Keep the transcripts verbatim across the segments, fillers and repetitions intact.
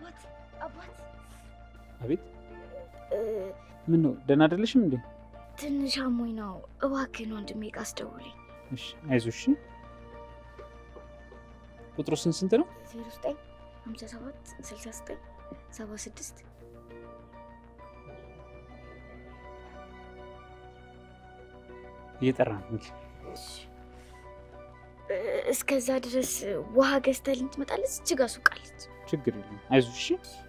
አባት አባት አቤት ምን ነው ደህና አይደለሽም እንዴ ትንሽ አሞኝ ነው እባክህ ወንድሜ አስደውልኝ እሺ አይዞሽ ቁጥሩ ስንት ነው ዜሮ ዘጠኝ ሃምሳ ሰባት ስልሳ ዘጠኝ ሰባ ስድስት እየጠራ ነው እስከዛ ድረስ ውሃ ገዝተልኝ ትመጣለች እጅግ አሱቃለች ችግር የለም አይዞሽ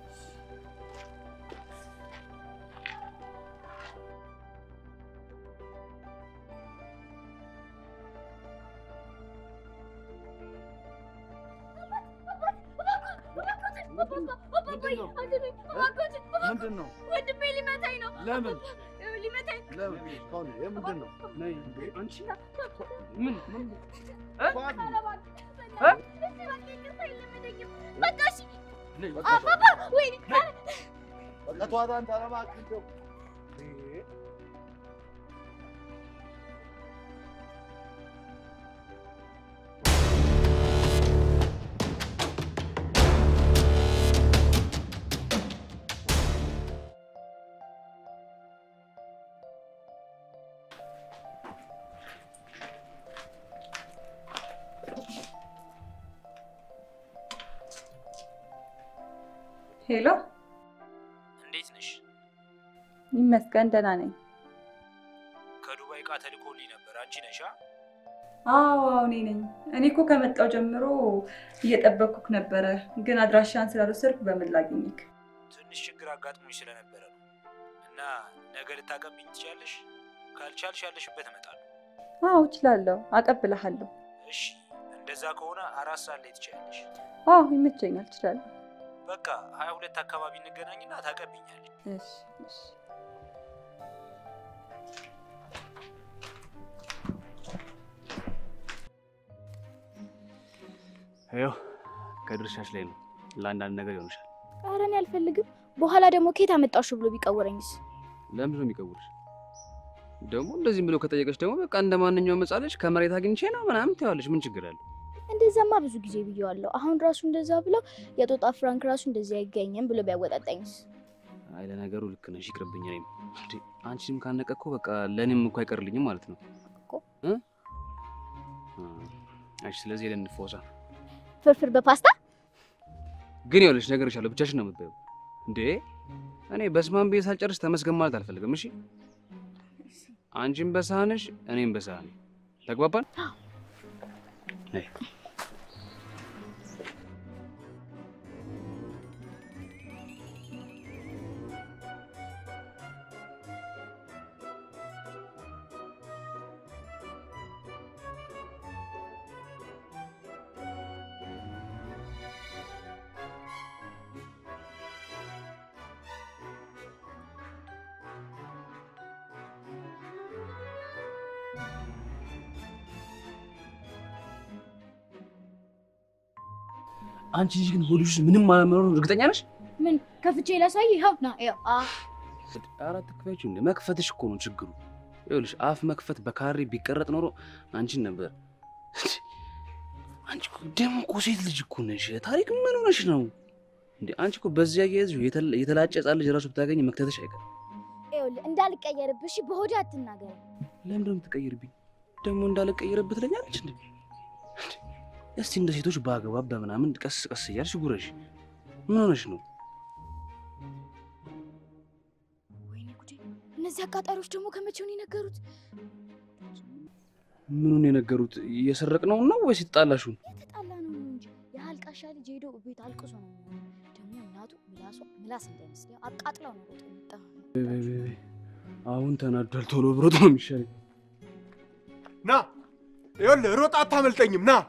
ምንድነው ወንድሜ ሊመታኝ ነው ለምን ሊመታኝ ለምን ኮን ምንድነው ነይ አንቺ ምን ምን ፋዲ እ በቃሽ አባባ ወይ በቃ ተዋዳን ታረማክንተው ሄሎ እንዴት ነሽ ይመስገን ደህና ነኝ ከዱባይ ቃ ተልኮልኝ ነበር አንቺ ነሽ አዎ አዎ እኔ ነኝ እኔ እኮ ከመጣው ጀምሮ እየጠበቅኩክ ነበር ግን አድራሻን ስላልወሰድኩ በምን ላግኝክ ትንሽ ችግር አጋጥሞኝ ስለነበረ ነው እና ነገ ልታቀብኝ ትችያለሽ ካልቻልሽ ያለሽበት እመጣለሁ አዎ እችላለሁ አቀብልሃለሁ እሺ እንደዛ ከሆነ አራት ሰዓት ላይ ትችያለሽ አዎ ይመቸኛል እችላለሁ በቃ ሃያ ሁለት አካባቢ እንገናኝና ታቀብኛለሽ እሺ እሺ አዮ ከድርሻሽ ላይ ነው ለአንዳንድ ነገር ይሆንሻል ኧረ እኔ አልፈልግም በኋላ ደግሞ ከየት አመጣሽ ብሎ ቢቀወረኝስ ለምን ነው የሚቀውርሽ ደግሞ እንደዚህ ብሎ ከጠየቀሽ ደግሞ በቃ እንደማንኛውም መጻለሽ ከመሬት አግኝቼ ነው ምናምን ታያለሽ ምን ችግር አለ እንደዛማ ብዙ ጊዜ ብየዋለሁ አሁን ራሱ እንደዛ ብለው የጦጣ ፍራንክ ራሱ እንደዚህ አይገኝም ብሎ ቢያወጣጣኝስ አይ ለነገሩ ልክ ነሽ ይቅርብኝ እኔም እንዴ አንቺም ካነቀኮ በቃ ለኔም እንኳን አይቀርልኝም ማለት ነው እኮ እ አይ ስለዚህ ለንፎሳ ፍርፍር በፓስታ ግን ይኸውልሽ ነገርሻለሁ ብቻሽን ነው የምትበይው እንዴ እኔ በስማም ቤት ሳልጨርስ ተመስገን ማለት አልፈልግም እሺ አንቺም በሳህንሽ እኔም በሳህኔ ተግባባን ነይ አንቺ ልጅ ግን ሆልሽ ምንም ማለመኖር እርግጠኛ ነሽ ምን ከፍቼ ላሳይ ይኸው ና ይኸው አ አራት ክፈችው እንደ መክፈትሽ እኮ ነው ችግሩ ይኸውልሽ አፍ መክፈት በካሬ ቢቀረጥ ኖሮ አንቺን ነበር አንቺ ደም እኮ ሴት ልጅ እኮ ነሽ ታሪክ ምን ሆነሽ ነው እንዴ አንቺ እኮ በዚያ ያያዝው የተላጨ ጻል ልጅ ራሱ ብታገኝ መክተትሽ አይቀር ይኸውልህ እንዳልቀየርብሽ በሆዴ አትናገር ለምን ደም ትቀይርብኝ ደሞ እንዳልቀየርብት ለኛለች እንዴ እስቲ እንደ ሴቶች ባገባብ በመናምን ቀስ ቀስ እያልሽ ጉረሽ ምን ሆነሽ ነው ወይኔ ጉዴ እነዚህ አቃጣሪዎች ደግሞ ከመቼው ነው የነገሩት ምኑን የነገሩት እየሰረቅነው ነው ወይስ ይጣላሹ የተጣላ ነው እንጂ የሐልቃሻ ልጅ ሄዶ ቤት አልቅሶ ነው ደግሞ እናቱ ምላሷ ምላስ እንደምስለው አቃጥላው ነው ወጣ አሁን ተናዷል ቶሎ ብሮጥ ነው የሚሻለው ና ይኸውልህ ሮጥ አታመልጠኝም ና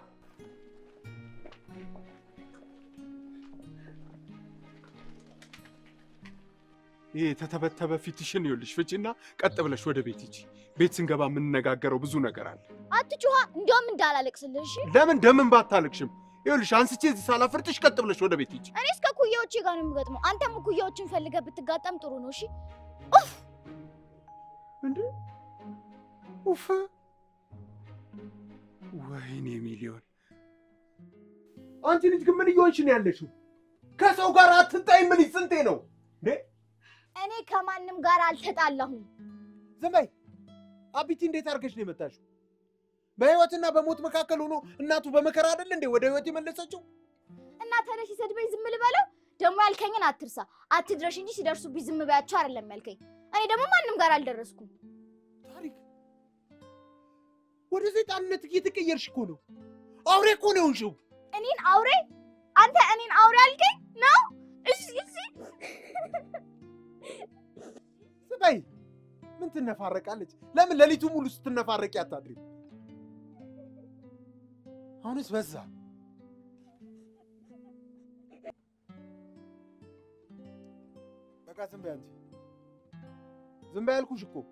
ይሄ ተተበተበ ፊትሽን ይኸውልሽ ፍጪና ቀጥ ብለሽ ወደ ቤት ሂጂ ቤት ስንገባ ምን ነገራገረው ብዙ ነገር አለ አትጩሃ እንደውም እንዳላለቅስልሽ ለምን ደምን ባታለቅሽም ይኸውልሽ አንስቼ እዚህ ሳላፍርጥሽ ቀጥ ብለሽ ወደ ቤት ሂጂ እኔ እስከ ኩያዎቼ ጋር ነው የምገጥመው አንተም ኩያዎችን ፈልገህ ብትጋጠም ጥሩ ነው እሺ ኡፍ እንዴ ኡፍ ወይኔ ሚሊዮን አንቺ ልጅ ግን ምን እየሆንሽ ነው ያለሽው ከሰው ጋር አትጣይ ምን ይስንቴ ነው እንዴ? እኔ ከማንም ጋር አልተጣላሁም። ዝም በይ። አቢቲ እንዴት አርገሽ ነው የመጣሽው? በህይወትና በሞት መካከል ሆኖ እናቱ በመከራ አይደል እንዴ ወደ ህይወት የመለሰችው? እና ተነሽ ሰድበኝ ዝም ልበለው? ደሞ ያልከኝን አትርሳ። አትድረሽ እንጂ ሲደርሱብኝ ዝም በያቸው አይደለም ያልከኝ። እኔ ደግሞ ማንም ጋር አልደረስኩም። ታሪክ ወደ ሰይጣንነት እየተቀየርሽ እኮ ነው። አውሬ እኮ ነው እንሽው። እኔን አውሬ? አንተ እኔን አውሬ አልከኝ ነው? እሺ እሺ ስበይ። ምን ትነፋረቃለች? ለምን ለሊቱ ሙሉ ስትነፋረቂ አታድሪ? አሁንስ በዛ። በቃ ዝም በይ አንቺ። ዝም በይ አልኩሽ እኮ።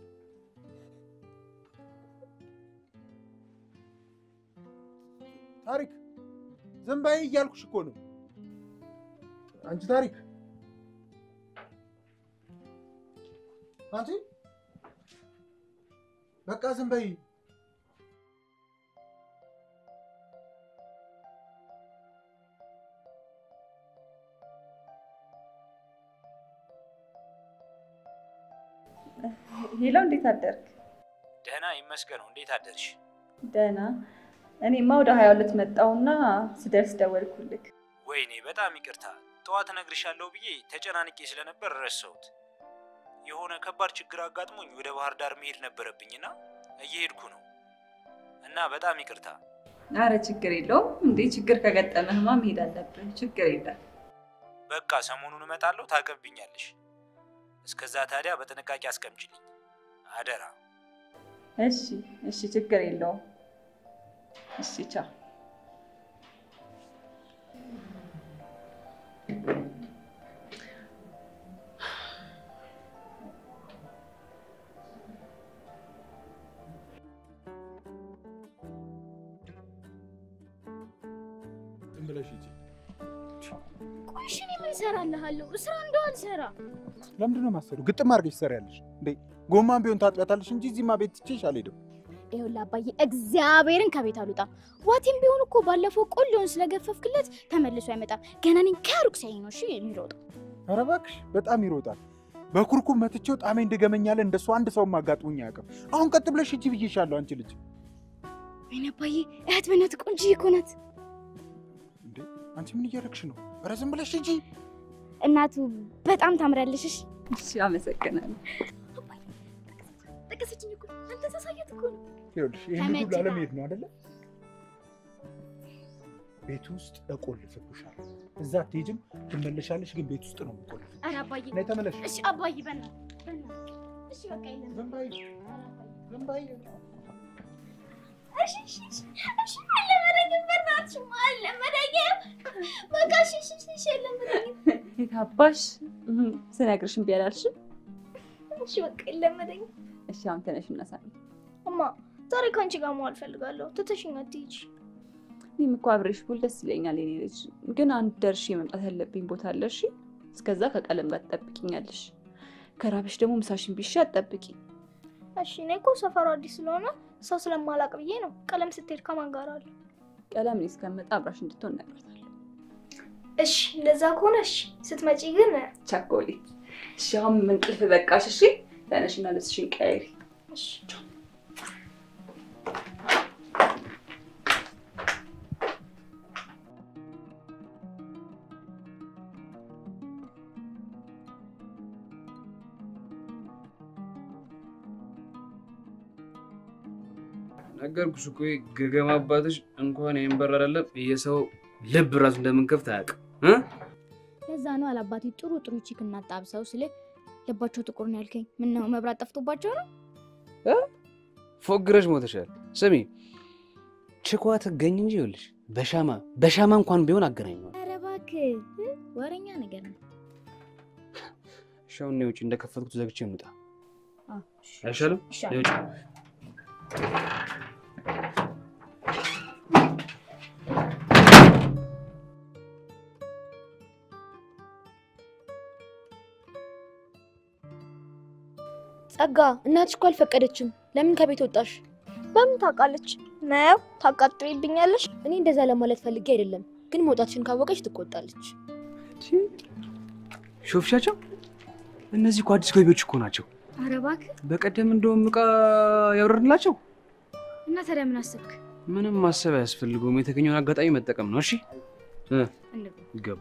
ታሪክ ዝም በይ እያልኩሽ እኮ ነው። አንቺ ታሪክ አንቺ በቃ ዝም በይ። ሄሎ እንዴት አደርክ? ደህና ይመስገነው። እንዴት አደርሽ? ደህና። እኔማ ወደ ሀያ ሁለት መጣሁና ስደርስ ደወልኩልክ። ወይኔ በጣም ይቅርታ። ጠዋት እነግርሻለሁ ብዬ ተጨናንቄ ስለነበር ረሳሁት። የሆነ ከባድ ችግር አጋጥሞኝ ወደ ባህር ዳር መሄድ ነበረብኝና እየሄድኩ ነው እና በጣም ይቅርታ። አረ ችግር የለውም። እንዴ ችግር ከገጠመህማ መሄድ አለብህ። ችግር የለም። በቃ ሰሞኑን እመጣለሁ፣ ታቀብኛለሽ። እስከዛ ታዲያ በጥንቃቄ አስቀምጪልኝ አደራ። እሺ እሺ ችግር የለውም። እሺ ቻው። ብለሽ እጂ ቆይሽ እኔ ምን እሰራልሃለሁ? ስራ እንደው አልሰራ። ለምንድን ነው የማሰሪው? ግጥም አድርገሽ ትሰሪያለሽ እንዴ? ጎማን ቢሆን ታጥቢያታለሽ እንጂ እዚህማ ቤት ትቼሽ አልሄድም። ይኸውልህ አባዬ እግዚአብሔርን ከቤት አልወጣም። ዋቴም ቢሆን እኮ ባለፈው ቆሎውን ስለገፈፍክለት ተመልሶ አይመጣም። ገና እኔን ከሩቅ ሳይ ነው እሺ የሚሮጠው። ኧረ እባክሽ በጣም ይሮጣል። በኩርኩም መትቼው ጣሜ እንደገመኛለ እንደሱ አንድ ሰው ማጋጥሙኝ አያውቅም። አሁን ቀጥ ብለሽ እጂ ብዬሻለሁ አንቺ ልጅ። ወይኔ አባዬ እህት በእናትህ ቆንጆ እኮ ናት። እንዴ አንቺ ምን እያደረግሽ ነው? ኧረ ዝም ብለሽ እጂ። እናቱ በጣም ታምራለሽ። እሺ እሺ አመሰግናለሁ። ጠቀሰችኝ እኮ አንተ ተሳሳየት እኮ ነው። ይኸውልሽ ይሄን ሁሉ ለመሄድ ነው አይደለ? ቤት ውስጥ እቆልፍብሻለሁ። እዛ አትሄጂም፣ ትመለሻለሽ፣ ግን ቤት ውስጥ ነው የምቆልፍብሽ። ኧረ አባዬ ነይ ተመለሽ። እሺ አባዬ በእናትህ በእናትህ እሺ በቃ የለም። ዝም በይ ዝም በይ። እሺ እሺ እሺ አለመደገም በእናትሽ አለመደገም በቃ እሺ እሺ እሺ አለመደገም የታባሽ ስነግርሽ እምቢ አላልሽም? እሺ በቃ አለመደገም። እሺ አሁን ተነሽ እናሳይ። እማ ዛሬ ካንቺ ጋር መዋል ፈልጋለሁ። ትተሽኝ አትሂጂ። እኔም እኮ አብሬሽ ብውል ደስ ይለኛል የኔ ልጅ፣ ግን አንድ ደርሼ መምጣት ያለብኝ ቦታ አለ። እሺ እስከዛ ከቀለም ጋር ትጠብቂኛለሽ። ከራብሽ ደግሞ ምሳሽን ቢሻ አትጠብቂ። እሺ እኔ እኮ ሰፈሩ አዲስ ስለሆነ ሰው ስለማላቅ ብዬ ነው። ቀለም ስትሄድ ከማን ጋር አለ? ቀለም እኔ እስከምመጣ አብራሽ እንድትሆን እነግራታለሁ። እሺ እንደዛ ከሆነ እሺ። ስትመጪ ግን ቻኮሊ። እሺ አሁን እንቅልፍ በቃሽ። እሺ ተነሽና ልብስሽን ቀይሪ። እሺ ነገርኩሽ እኮ ገገማ አባትሽ እንኳን ይሄን በር አይደለም የሰው ልብ ራሱ እንደምንከፍት አያውቅም እ ለዛ ነው አላባቴ ጥሩ ጥሩ ቺክ እናጣብሰው ስለ ልባቸው ጥቁር ነው ያልከኝ። ምን ነው መብራት ጠፍቶባቸው ነው? እ ፎግረሽ ሞተሻል። ስሚ ቺኳ ትገኝ እንጂ ይኸውልሽ በሻማ በሻማ እንኳን ቢሆን አገናኘው። ኧረ እባክህ ወሬኛ ነገር ነው። ሻውን ነው ውጪ እንደከፈትኩት ዘግቼ እንውጣ። አዎ አይሻልም? ይውጪ ጸጋ እናትሽ እኮ አልፈቀደችም። ለምን ከቤት ወጣሽ? በምን ታውቃለች? ነው ታቃጥሪብኛለሽ? እኔ እንደዛ ለማለት ፈልጌ አይደለም፣ ግን መውጣትሽን ካወቀች ትቆጣለች። ሾፍሻቸው እነዚህ እኮ አዲስ ገቢዎች እኮ ናቸው። ኧረ እባክህ በቀደም እንደውም ዕቃ ያወረድንላቸው። እና ታዲያ ምን አሰብክ? ምንም ማሰብ አያስፈልገውም። የተገኘውን አጋጣሚ መጠቀም ነው። እሺ እ ይገባ።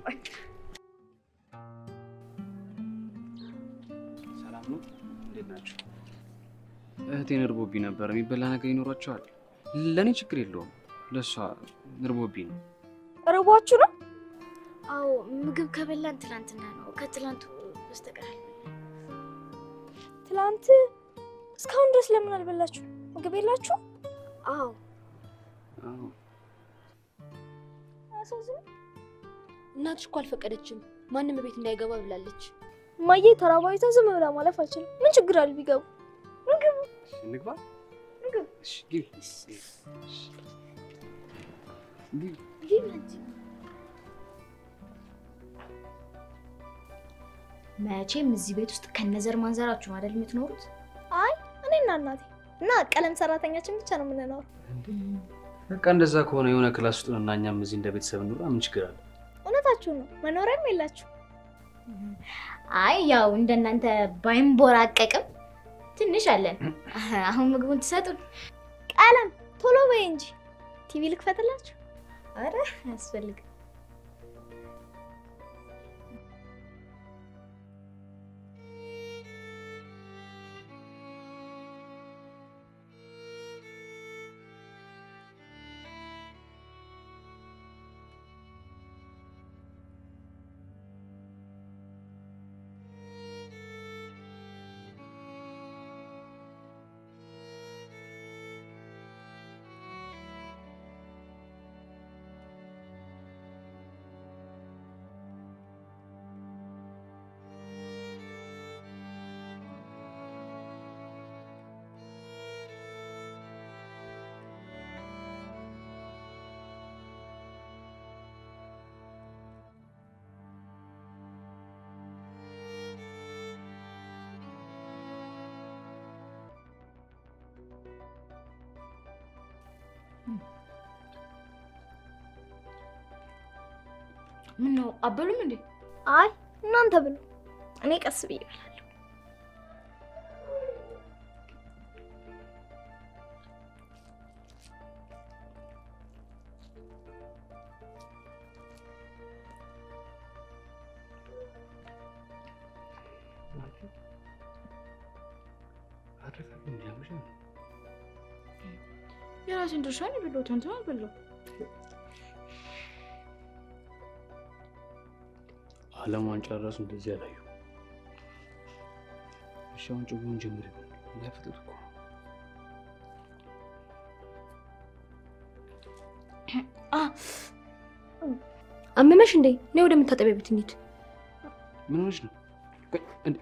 ሰላም ነው? እንዴት ናችሁ? እህቴን እርቦብኝ ነበር። የሚበላ ነገር ይኖራቸዋል? ለእኔ ችግር የለውም፣ ለእሷ እርቦብኝ ነው። እርቧችሁ ነው? አዎ ምግብ ከበላን ትላንትና ነው። ከትላንቱ በስተቀር ትላንት እስካሁን ድረስ ለምን አልበላችሁ? ምግብ የላችሁ? አዎ አዎ። አሳዝነው። እናትሽ እኮ አልፈቀደችም። ማንም ቤት እንዳይገባ ብላለች። ማዬ ተራባይታ ዝም ብላ ማለፍ አልችልም። ምን ችግር አለ ቢገቡ? ምግብ እንግባ። ምግብ እሺ ግቢ። ግቢ ግቢ። መቼም እዚህ ቤት ውስጥ ከነዘር ማንዘራችሁ አይደል የምትኖሩት? አይ እኔና እናቴ እና ቀለም ሰራተኛችን ብቻ ነው የምንኖረው። በቃ እንደዛ ከሆነ የሆነ ክላስ ውስጥ እና እኛም እዚህ እንደ ቤተሰብ እንኑር። ምን ችግር አለ? እውነታችሁ ነው። መኖሪያም የላችሁ። አይ ያው እንደናንተ ባይንቦራቀቅም ትንሽ አለን። አሁን ምግቡን ትሰጡን። ቀለም ቶሎ በይ እንጂ ቲቪ ልክፈትላችሁ። አረ አያስፈልግም። ምን ነው አበሉም እንዴ? አይ እናንተ ብሉ፣ እኔ ቀስ ብዬ እበላለሁ። የራሴን ድርሻ ነው የበላሁት፣ አንተ አልበላሁም። አለማን ጨረሱ እንደዚህ ያላዩ። እሺ አሁን ጭቡን ጀምር ይበል። ለፍጥጥ እኮ አ አመመሽ እንዴ? ነይ ወደ መታጠቢያ ቤት እንሂድ። ምን ሆነሽ ነው? እንዴ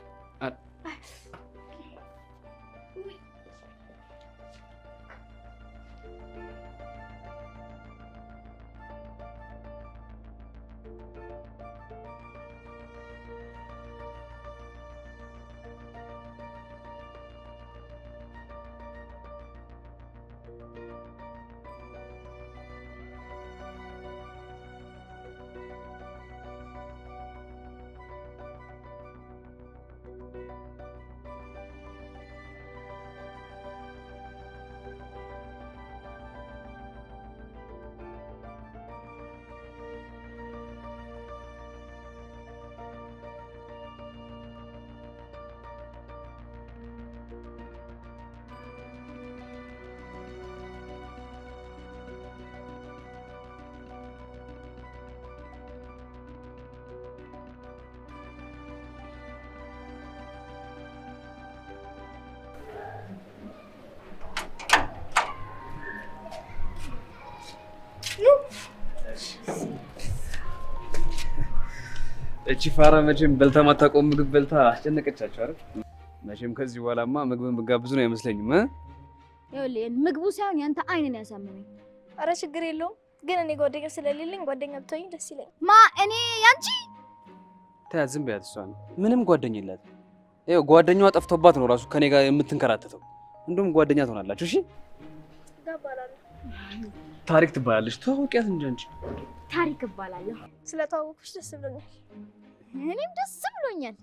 እቺ ፋራ መቼም በልታ ማታቆም ምግብ በልታ አስጨነቀቻቸው አይደል? መቼም ከዚህ በኋላማ ምግብን ብጋብዙ ነው አይመስለኝም እ ይኸውልህ ምግቡ ሳይሆን ያንተ አይንን ያሳመመኝ። አረ ችግር የለውም ግን እኔ ጓደኛ ስለሌለኝ ጓደኛ ብትሆኝ ደስ ይለኛል። ማ እኔ ያንቺ ታያ ዝም በያት። እሷን ምንም ጓደኛ የላት። ይኸው ጓደኛዋ ጠፍቶባት ነው ራሱ ከኔ ጋር የምትንከራተተው። እንደውም ጓደኛ ትሆናላችሁ። እሺ ጋባላለሁ። ታሪክ ትባላለች። ተዋውቂያት እንጂ አንቺ ታሪክ እባላለሁ። ስለተዋወቅኩሽ ደስ ብሎኛል። እኔም ደስ ብሎኛል።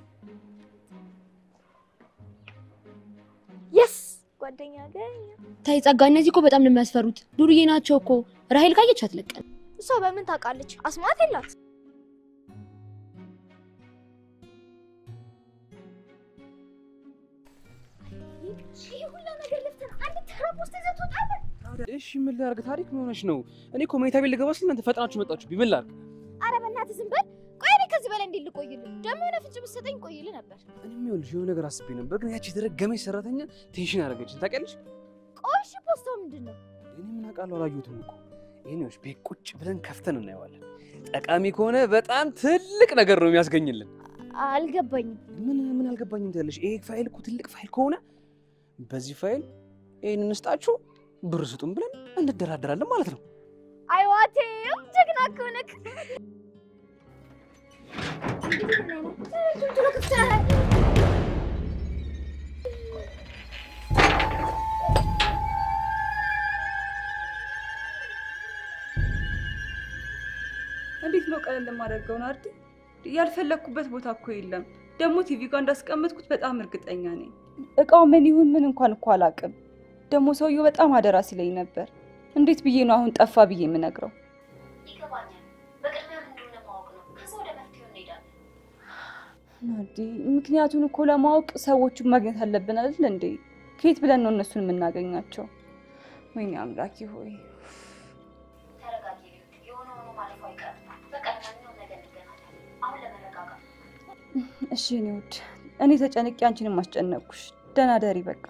የስ ጓደኛ አገኘ። ታይ ጸጋ፣ እነዚህ እኮ በጣም ነው የሚያስፈሩት። ዱርዬ ናቸው እኮ። ራሄል ካየች አትለቀም። እሷ በምን ታውቃለች? አስማት የላት። ይሄ ሁላ ነገር ለፍተን አንድ ተራ ፖስት ይዘህ ትወጣለህ? እሺ ምን ላድርግ? ታሪክ ምን ሆነሽ ነው? እኔ እኮ መኝታ ቤት ልገባ ስል እናንተ ፈጥናችሁ መጣችሁ። ምን ላድርግ? ኧረ በእናትህ ዝም በል። ቆይ እኔ ከዚህ በላይ እንዴት ልቆይልህ? ደግሞ የሆነ ፍንጭ ብትሰጠኝ ቆይልህ ነበር። እኔም ይኸውልሽ የሆነ ነገር አስቤ ነበር፣ ግን ያቺ የተረገመች ሰራተኛ ቴንሽን አደረገችኝ። ታውቂያለሽ? ቆይ እሺ ፖስታው ምንድን ነው? እኔ ምን አውቃለሁ፣ አላየሁትም እኮ። ይሄንስ ቤት ቁጭ ብለን ከፍተን እናየዋለን። ጠቃሚ ከሆነ በጣም ትልቅ ነገር ነው የሚያስገኝልን። አልገባኝም። ምን ምን አልገባኝም ትያለሽ? ይሄ ፋይል እኮ ትልቅ ፋይል ከሆነ በዚህ ፋይል ይሄንን እንስጣችሁ ብር ስጡን ብለን እንደራደራለን ማለት ነው። አይዋቴው ጀግና ከሆነክ እንዴት ነው ቀለል ለማድረገው ነው አይደል? ያልፈለኩበት ቦታ እኮ የለም። ደግሞ ቲቪ ጋር እንዳስቀመጥኩት በጣም እርግጠኛ ነኝ። እቃው ምን ይሁን ምን እንኳን እኮ አላውቅም። ደግሞ ሰውየው በጣም አደራ ሲለኝ ነበር። እንዴት ብዬ ነው አሁን ጠፋ ብዬ የምነግረው? ይገባኛል። በቅድሚያ ምን እንደሆነ ማወቅ ነው። ከዛ ወደ መፍትሄው እንሄዳለን። ናዲ፣ ምክንያቱን እኮ ለማወቅ ሰዎቹን ማግኘት አለብን አይደል እንዴ? ከየት ብለን ነው እነሱን የምናገኛቸው? ወይኔ አምላኬ ሆይ። ተረጋጊ። የሆነ ሆኖ ማለፉ አይቀርም። በቃ ማንኛውም ነገር እንገናኛለን። አሁን ለመረጋጋት። እሺ እኔ ውድ፣ እኔ ተጨንቄ አንቺንም አስጨነቅኩሽ። ደህና ደሪ በቃ።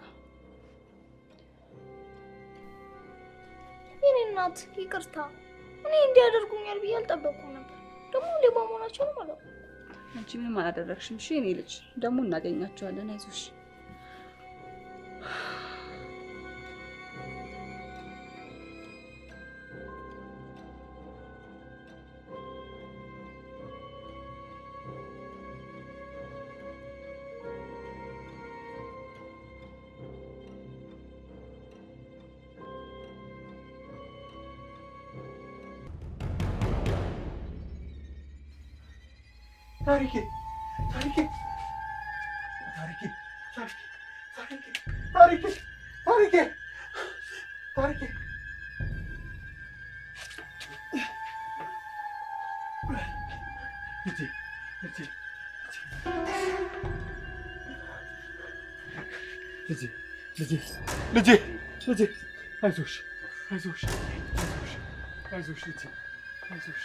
የኔ እናት ይቅርታ። እኔ እንዲያደርጉኛል ብዬ አልጠበቅኩም ነበር። ደግሞ ሌባ መሆናቸውንም አላውቅም። አንቺ ምንም አላደረግሽም። እሺ እኔ ልጅ፣ ደግሞ እናገኛቸዋለን። አይዞሽ። ታሪኬ ታሪኬ ታሪኬ ታሪኬ ታሪኬ ታሪኬ ታሪኬ ልጄ ልጄ ልጄ ልጄ ልጄ ልጄ አይዞሽ አይዞሽ አይዞሽ አይዞሽ ልጄ አይዞሽ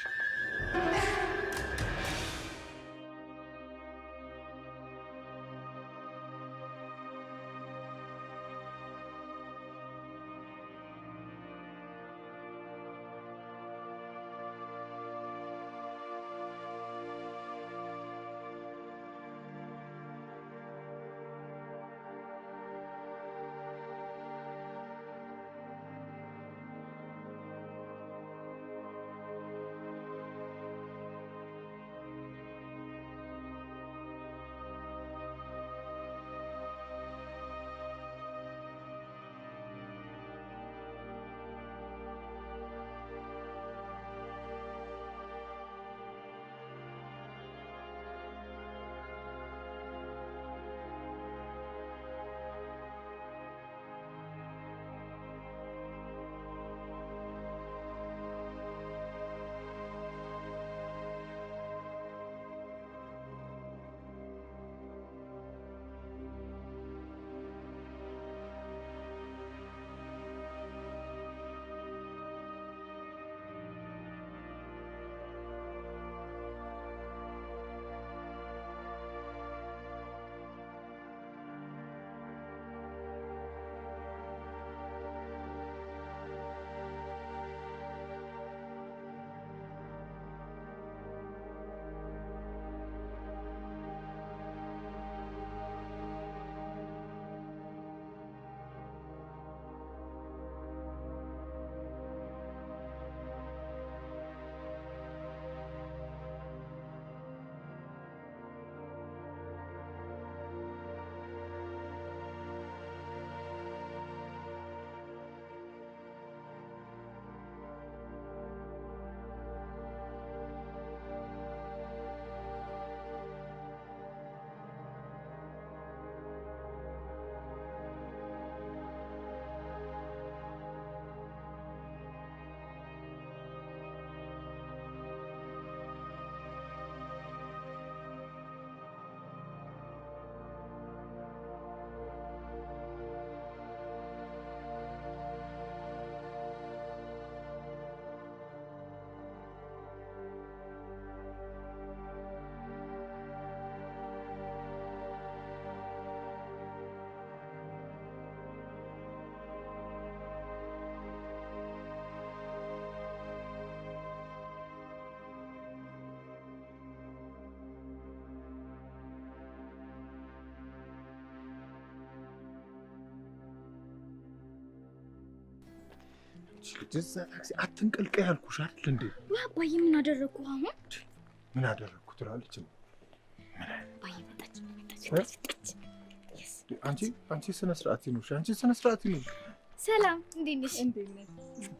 ጀዛ ታክሲ አትንቀልቀይ ያልኩሽ አይደል እንዴ? አባዬ ምን አደረኩ አሁን? ምን አደረኩ ትላለች? አባዬ መጣች መጣች መጣች። አንቺ አንቺ ስነ ስርዓት ይኑርሽ። አንቺ ስነ ስርዓት ይኑርሽ። ሰላም እንዴት ነሽ? እንዴት ነሽ?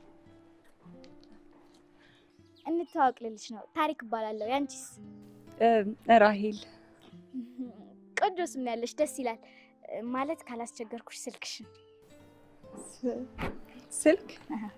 እንተዋወቅ ልልሽ ነው። ታሪክ እባላለሁ። ያንቺስ? ራሄል። ቆንጆ ስም ነው ያለሽ፣ ደስ ይላል። ማለት ካላስቸገርኩሽ ስልክሽን። ስልክ?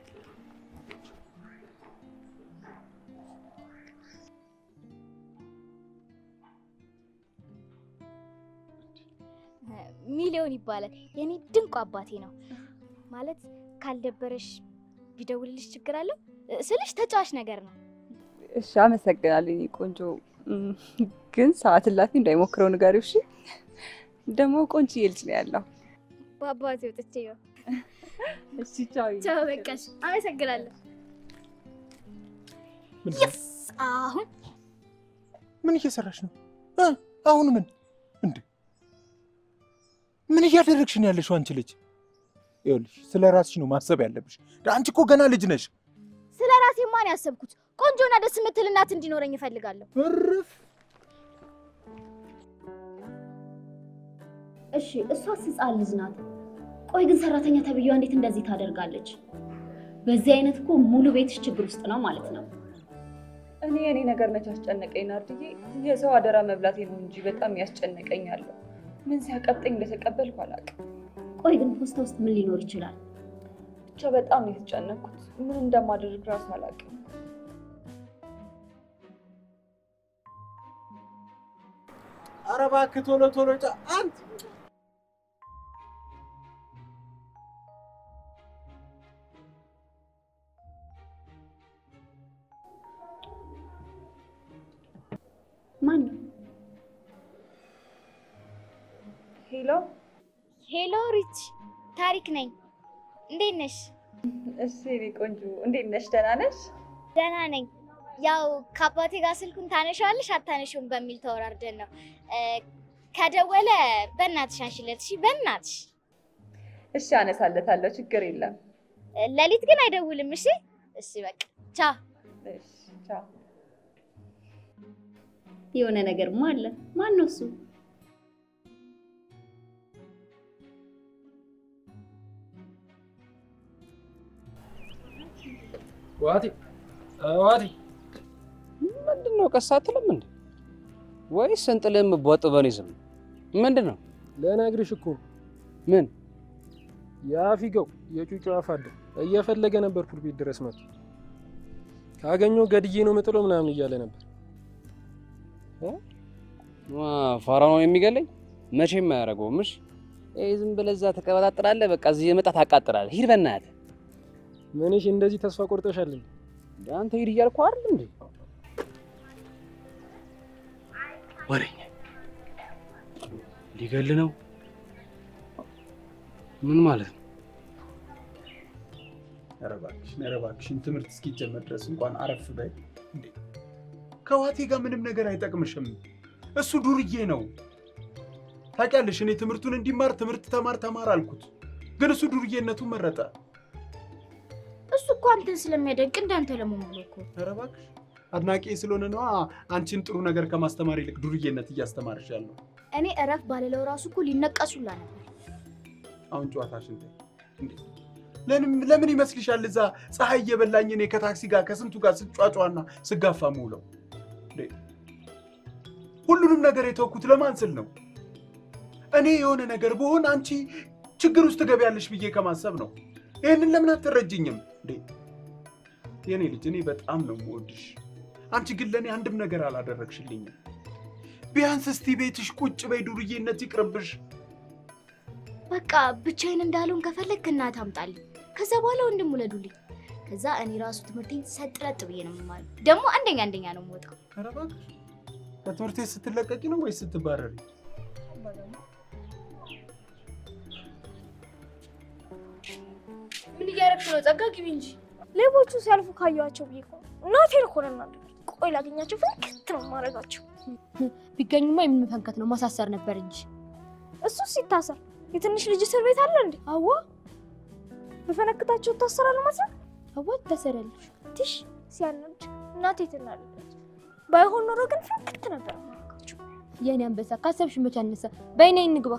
ሚሊዮን ይባላል። የኔ ድንቁ አባቴ ነው። ማለት ካልደበረሽ ቢደውልልሽ ችግር አለው ስልሽ ተጫዋች ነገር ነው። እሺ አመሰግናለሁ የኔ ቆንጆ። ግን ሰዓት እላፊ እንዳይሞክረው ንገሪው እሺ። ደግሞ ቆንጆዬ ልጅ ነው ያለው። በአባቴ ወጥቼ ነው። እሺ ቻው። ቻው በቃሽ። አመሰግናለሁ። የስ አሁን ምን እየሰራሽ ነው? አሁን ምን እንዴ? ምን እያደረግሽ ነው ያለሽው አንቺ ልጅ? ይኸውልሽ ስለ ራስሽ ነው ማሰብ ያለብሽ። አንቺ እኮ ገና ልጅ ነሽ። ስለ ራሴ ማን ያሰብኩት? ቆንጆና ደስ የምትል እናት እንዲኖረኝ እፈልጋለሁ። እርፍ። እሺ እሷስ ሕፃን ልጅ ናት። ቆይ ግን ሰራተኛ ተብዬዋ እንዴት እንደዚህ ታደርጋለች? በዚህ አይነት እኮ ሙሉ ቤትሽ ችግር ውስጥ ነው ማለት ነው። እኔ የኔ ነገር ነች አስጨነቀኝ ናርድዬ። የሰው አደራ መብላቴ ነው እንጂ በጣም ያስጨነቀኛል። ምን ሲያቀብጠኝ እንደተቀበልኩ አላውቅም። ቆይ ግን ፖስታ ውስጥ ምን ሊኖር ይችላል? ብቻ በጣም ነው የተጨነኩት። ምን እንደማደርግ ራሱ አላውቅም። ኧረ እባክህ ቶሎ ቶሎ ጫ አንተ ማን ነው? ሄሎ ሄሎ ሪች፣ ታሪክ ነኝ። እንዴት ነሽ? እሺ እኔ ቆንጆ እንዴት ነሽ? ደህና ነሽ? ደህና ነኝ። ያው ከአባቴ ጋር ስልኩን ታነሻለሽ አታነሽውም በሚል ተወራርደን ነው። ከደወለ በእናትሽ አንሺለት። እሺ በእናትሽ። እሺ አነሳለታለሁ፣ ችግር የለም። ሌሊት ግን አይደውልም። እሺ እሺ በቃ ቻው። እሺ ቻው። የሆነ ነገርማ አለ። ማን ነው እሱ? ዋቲ ዋቲ ምንድነው? ቀስ አትልም እንዴ? ወይስ እንጥልም ቦጥ በኔዝም ምንድነው? ለነግርሽ እኮ ምን ያፊገው የጩጩ አፋደ እየፈለገ ነበር ፑል ቤት ድረስ መጥቶ ካገኘው ገድዬ ነው መጥለው ምናምን እያለ ነበር። ዋ ፋራው ነው የሚገለኝ። መቼም አያረገውም። እሺ እይ ዝም ብለህ እዛ ተቀባጣጥራለህ። በቃ እዚህ የመጣ ታቃጥራለህ። ሂድ በእናትህ። ምንሽ እንደዚህ ተስፋ ቆርጠሻል እንዴ? አንተ ሂድ እያልኩ አይደል እንዴ? ወሬኛ ሊገል ነው። ምን ማለት ነው? ኧረ እባክሽ ኧረ እባክሽን ትምህርት እስኪጀመር ድረስ እንኳን አረፍ በይ እንዴ። ከዋቴ ጋር ምንም ነገር አይጠቅምሽም። እሱ ዱርዬ ነው ታውቂያለሽ። እኔ ትምህርቱን እንዲማር ትምህርት ተማር ተማር አልኩት፣ ግን እሱ ዱርዬነቱን መረጠ። እሱ እኮ አንተን ስለሚያደንቅ እንዳንተ ለመሆኑ እኮ። ኧረ እባክሽ አድናቂ ስለሆነ ነው አንቺን ጥሩ ነገር ከማስተማር ይልቅ ዱርዬነት እያስተማርሽ ያለው። እኔ እረፍ ባለለው ራሱ እኮ ሊነቀሱላ ነበር። አሁን ጨዋታሽን ተይ እንዴ። ለምን ለምን ይመስልሻል እዛ ፀሐይ እየበላኝ እኔ ከታክሲ ጋር ከስንቱ ጋር ስጫጫዋና ስጋፋ ሙለው? ሁሉንም ነገር የተወኩት ለማን ስል ነው? እኔ የሆነ ነገር በሆነ አንቺ ችግር ውስጥ ትገቢያለሽ ብዬ ከማሰብ ነው። ይሄንን ለምን አትረጅኝም እንዴ? የኔ ልጅ እኔ በጣም ነው የምወድሽ። አንቺ ግን ለኔ አንድም ነገር አላደረግሽልኝም። ቢያንስ እስቲ ቤትሽ ቁጭ በይ፣ ዱርዬነት ይቅርብሽ። በቃ ብቻዬን እንዳልሆን ከፈለክ እናት አምጣልኝ። ከዛ በኋላ ወንድም ውለዱልኝ። ከዛ እኔ ራሱ ትምህርቴን ሰጥለጥ ብዬ ነው የምማረው። ደግሞ አንደኛ አንደኛ ነው የምወጣው። ኧረ እባክሽ ከትምህርት ቤት ስትለቀቂ ነው ወይስ ስትባረሪ? ምን እያደረግሽ ነው? ጸጋ ግቢ እንጂ። ሌቦቹ ሲያልፉ ካየኋቸው ብዬ እኮ እናቴን እኮ ነው እናንተ። ቆይ ላገኛቸው ፍንክት ነው የማደርጋቸው። ቢገኙማ የምንፈንከት ነው ማሳሰር ነበር እንጂ። እሱስ ሲታሰር የትንሽ ልጅ እስር ቤት አለ እንዴ? አዋ በፈነክታቸው ታሰራሉ ማለት ነው። አወት ተሰረልሽ ትሽ ሲያነድ እናቴ ትናለች ባይሆን ኖሮ ግን ፍቅት ነበር ማካቹ የኔ አንበሳ ካሰብሽ መች አነሳ በእኔ እንግባ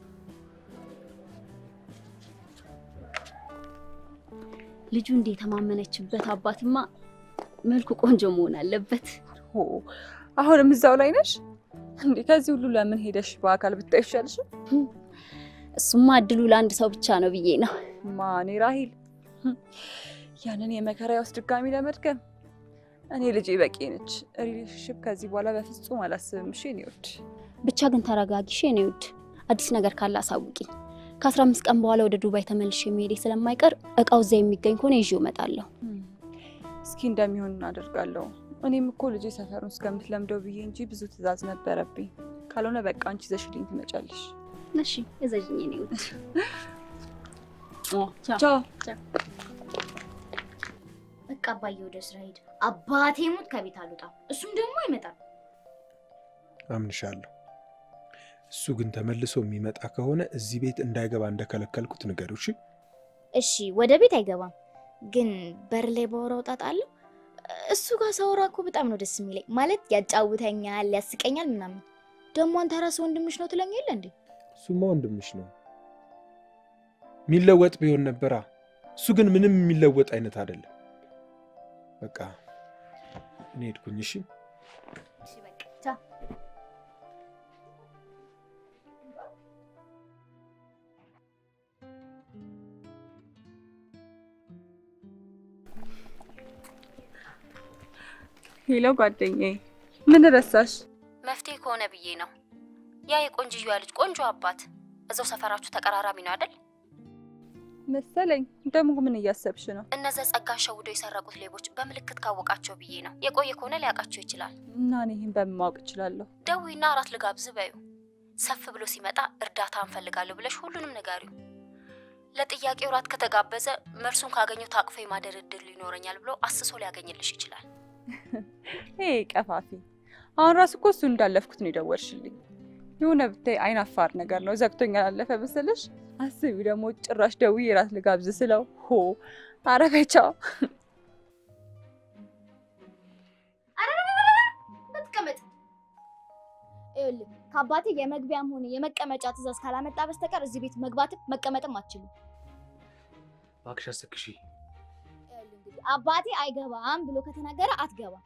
ልጁ እንደ ተማመነችበት አባትማ መልኩ ቆንጆ መሆን አለበት ኦ አሁንም እዛው ላይ ነሽ እንዴ ከዚህ ሁሉ ለምን ሄደሽ በአካል ብታይ ይሻልሽ እሱማ እድሉ ለአንድ ሰው ብቻ ነው ብዬ ነው ማኔ ራሂል ያንን የመከራ ውስጥ ድጋሚ ለመድከም እኔ ልጄ በቂ ነች ሪሌሽንሺፕ ከዚህ በኋላ በፍጹም አላስብም እሺ ነው ወድ ብቻ ግን ተረጋጊሽ ነው ወድ አዲስ ነገር ካለ አሳውቂ ከአስራ አምስት ቀን በኋላ ወደ ዱባይ ተመልሼ መሄዴ ስለማይቀር እቃው እዛ የሚገኝ ከሆነ ይዤው እመጣለሁ እስኪ እንደሚሆን እናደርጋለሁ እኔም እኮ ልጄ ሰፈሩን እስከምትለምደው ብዬ እንጂ ብዙ ትዕዛዝ ነበረብኝ ካልሆነ በቃ አንቺ ዘሽልኝ ትመጫለሽ እሺ እዘዥኝ ነው ወድ ቻው ቻው በቃ አባዬ ወደ ስራ ሄደ አባቴ ሞት ከቤት አልወጣም እሱም ደግሞ አይመጣም አምንሻለሁ እሱ ግን ተመልሶ የሚመጣ ከሆነ እዚህ ቤት እንዳይገባ እንደከለከልኩት ንገሪው እሺ እሺ ወደ ቤት አይገባም ግን በር ላይ ባወራው ጣጣለሁ እሱ ጋር ሳወራ እኮ በጣም ነው ደስ የሚለኝ ማለት ያጫውተኛል ያስቀኛል ምናምን ደግሞ አንተ ራስ ወንድምሽ ነው ትለኝ የለ እንዴ እሱማ ወንድምሽ ነው ሚለወጥ ቢሆን ነበራ እሱ ግን ምንም የሚለወጥ አይነት አይደለም በቃ እኔ ሄድኩኝ እሺ እሺ በቃ ቻው ሄሎ ጓደኛዬ ምን ረሳሽ መፍትሄ ከሆነ ብዬ ነው ያ የቆንጅዬዋ ልጅ ቆንጆ አባት እዛው ሰፈራችሁ ተቀራራቢ ነው አይደል መሰለኝ ደግሞ ምን እያሰብሽ ነው እነዛ ጸጋን ሸውደው የሰረቁት ሌቦች በምልክት ካወቃቸው ብዬ ነው የቆየ ከሆነ ሊያውቃቸው ይችላል እና እኔ ይሄን በማወቅ እችላለሁ ደዊና አራት ልጋብዝ በዩ ሰፍ ብሎ ሲመጣ እርዳታ እንፈልጋለሁ ብለሽ ሁሉንም ንገሪው ለጥያቄው ራት ከተጋበዘ መልሱን ካገኘው ታቅፎ የማደር እድል ሊኖረኛል ብሎ አስሶ ሊያገኝልሽ ይችላል ሄ ቀፋፊ አሁን ራስ እኮ እሱ እንዳለፍኩት ነው የደወልሽልኝ የሆነ ብታይ አይን አፋር ነገር ነው ዘግቶኛል አለፈ መሰለሽ አስቢ ደግሞ ጭራሽ ደውዬ ራት ልጋብዝ ስለው ሆ አረፈቻው በትቀመጥ እል ከአባቴ የመግቢያም ሆነ የመቀመጫ ትዕዛዝ ካላመጣ በስተቀር እዚህ ቤት መግባትም መቀመጥም አትችሉም ባክሽ አሰክሺ እንግዲህ አባቴ አይገባም ብሎ ከተናገረ አትገባም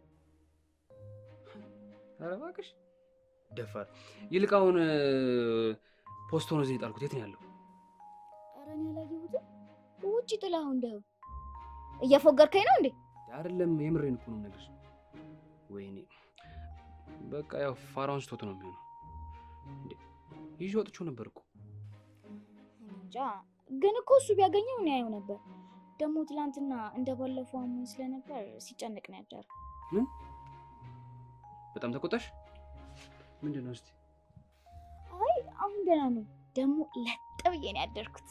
ኧረ ባክሽ ደፋር ይልቃውን ፖስቶን እዚህ ጣልኩት የት ነው ያለው አረን ያላየሁት ውጪ ጥላው እንደው እየፎገርከኝ ነው እንዴ አይደለም የምሬን እኮ ነው ነገርሽ ወይኔ በቃ ያው ፋራውን ስቶት ነው የሚሆነው እንዴ ይዤ ወጥቼው ነበር እኮ እንጃ ግን እኮ እሱ ቢያገኘው ነው ያየው ነበር ደግሞ ትላንትና እንደባለፈው አሞኝ ስለነበር ሲጨነቅ ነው ያደረው ምን በጣም ተቆጣሽ ምንድነው እስቲ አይ አሁን ደህና ነኝ ደግሞ ለጥ ብዬ ነው ያደርኩት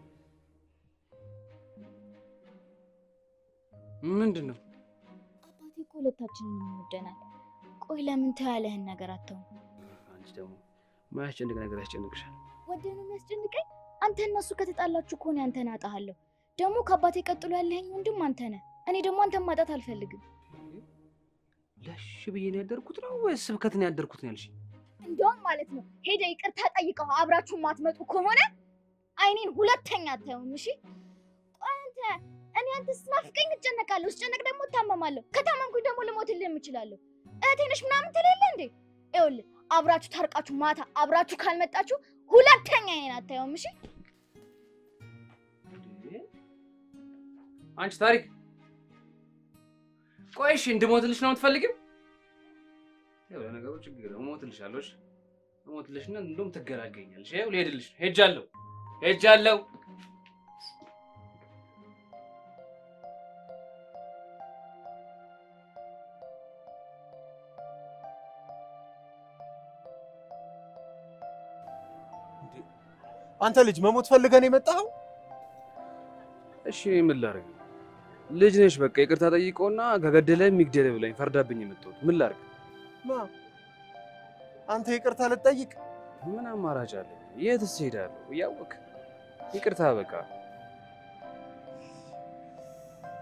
ምንድነው አባቴ እኮ ሁለታችንን እንወደናል ቆይ ለምን ታያለህን ነገር አተው አንቺ ደግሞ ማያስጨንቅ ነገር ያስጨንቅሻል ወደነው የሚያስጨንቀኝ አንተ እነሱ ከተጣላችሁ እኮ ነው አንተን አጣሃለሁ ደግሞ ከአባቴ ቀጥሎ ያለህኝ ወንድም አንተ ነህ እኔ ደግሞ አንተን ማጣት አልፈልግም ለሽ ብዬ ነው ያደርኩት ነው ወይስ ስብከት ነው ያደርኩት ነው ያልሽ እንደውም ማለት ነው ሄደ ይቅርታ ጠይቀው አብራችሁ ማትመጡ ከሆነ አይኔን ሁለተኛ አታዩም እሺ አንተ እኔ አንተ ስናፍቀኝ እጨነቃለሁ ስጨነቅ ደግሞ ታመማለሁ ከታመምኩኝ ደግሞ ልሞትልህ እችላለሁ እህቴ ነሽ ምናምን ትለለ እንዴ ይኸውልህ አብራችሁ ታርቃችሁ ማታ አብራችሁ ካልመጣችሁ ሁለተኛ አይኔን አታዩም እሺ አንቺ ታሪክ ቆይሽ እንድሞትልሽ ነው የምትፈልጊው ያው ለነገሩ ችግር ነው ሞትልሻለሁ እሺ ሞትልሽና እንደውም ትገላገኛለሽ ያው ልሄድልሽ ሄጃለሁ ሄጃለሁ አንተ ልጅ መሞት ፈልገን የመጣው እሺ ምን ላድርግ ልጅ ነሽ በቃ ይቅርታ ጠይቆና ከገደለ የሚግደለ ብለኝ ፈርዳብኝ የመጣሁት ምን ላድርግ ማ አንተ ይቅርታ ልትጠይቅ ምን አማራጭ አለ የትስ ሄዳለሁ ያውቅ ይቅርታ በቃ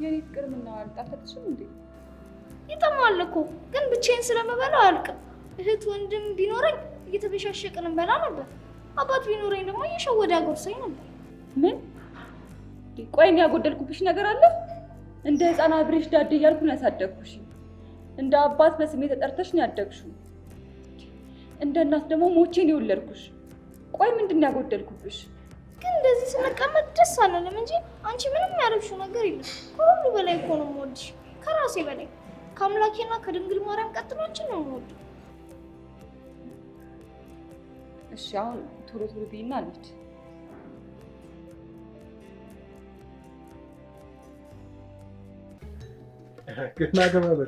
የኔ ፍቅር ምን ነው አልጣፈጥሽም እንዴ? ይጠማል እኮ ግን ብቻዬን ስለምበላው አልቅም። እህት ወንድም ቢኖረኝ እየተበሻሸቅን እንበላ ነበር። አባት ቢኖረኝ ደግሞ እየሸወደ ያጎርሰኝ ነበር። ምን? ቆይ እኔ ያጎደልኩብሽ ነገር አለ? እንደ ህፃን አብሬሽ ዳዴ እያልኩ ነው ያሳደግኩሽ። እንደ አባት በስሜ ተጠርተሽ ነው ያደግሽው። እንደ እናት ደግሞ ሞቼ ነው የወለድኩሽ። ቆይ ምንድን ነው ያጎደልኩብሽ? ግን እንደዚህ ስንቀመጥ ደስ አለንም እንጂ አንቺ ምንም ያደረግሽው ነገር የለም። ከሁሉ በላይ እኮ ነው የምወድሽ፣ ከራሴ በላይ ከአምላኬና ከድንግል ማርያም ቀጥሎ አንቺን ነው የምወደው። እሺ አሁን ቶሎ ቶሎ ብይና አለች። ገና ገባበል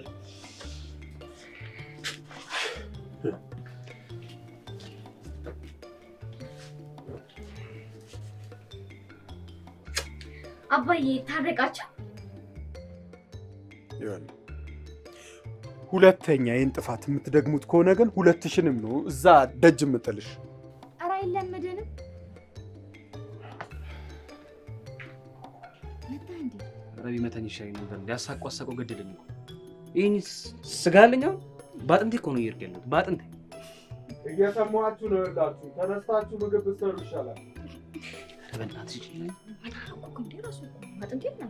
አባዬ ታረቃቸው። ይሁን ሁለተኛ ይህን ጥፋት የምትደግሙት ከሆነ ግን ሁለትሽንም ነው እዛ ደጅ የምጥልሽ። ኧረ አይለመደንም። መጣ እንዴ? ኧረ ቢመታኝ ይሻለኝ ነበር። ሊያሳቋ አሳቆ ገደለኝ እኮ። ይሄን ስጋ አለኝ አሁን ባጥንቴ እኮ ነው እየሄድክ ያለሁት ባጥንቴ። እየሰማችሁ ነው ያላችሁ። ተነስታችሁ ምግብ ብትሰሩ ይሻላል። ኧረ በእናትሽ ይችላል አላረኩ እንዴ ራሱ ባጥንቴ ነው።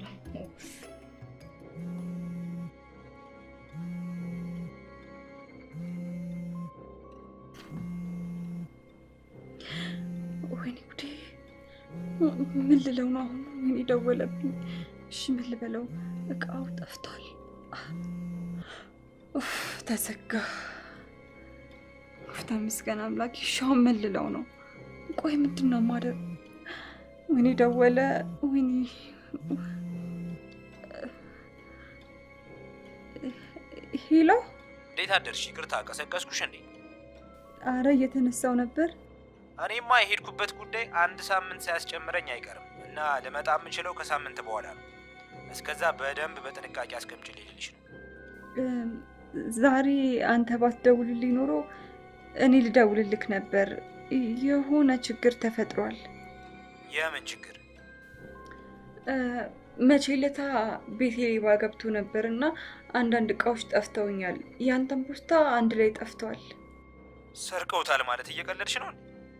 ወይኔ ጉዴ! ምን ልለው ነው አሁን? ወይኔ ደወለብኝ። እሺ ምን ልበለው? እቃው ጠፍቷል። ኡፍ ተዘጋ። ኡፍ ተመስገን አምላክ። እሺ አሁን ምን ልለው ነው? ቆይ ምንድን ነው የማደርግ? ወይኔ ደወለ። ወይኔ ሄሎ፣ እንዴት አደርሽ? ይቅርታ ቀሰቀስኩሽ እንዴ? አረ እየተነሳው ነበር። እኔማ የሄድኩበት ጉዳይ አንድ ሳምንት ሳያስጨምረኝ አይቀርም እና ልመጣ የምችለው ከሳምንት በኋላ ነው። እስከዛ በደንብ በጥንቃቄ አስቀምጪልኝ ልልሽ ነው። ዛሬ አንተ ባትደውልልኝ ኖሮ እኔ ልደውልልክ ነበር። የሆነ ችግር ተፈጥሯል። የምን ችግር? መቼ ለታ ቤቴ ሌባ ገብቶ ነበር እና አንዳንድ እቃዎች ጠፍተውኛል። ያንተን ፖስታ አንድ ላይ ጠፍቷል። ሰርቀውታል ማለት እየቀለድሽ ነው?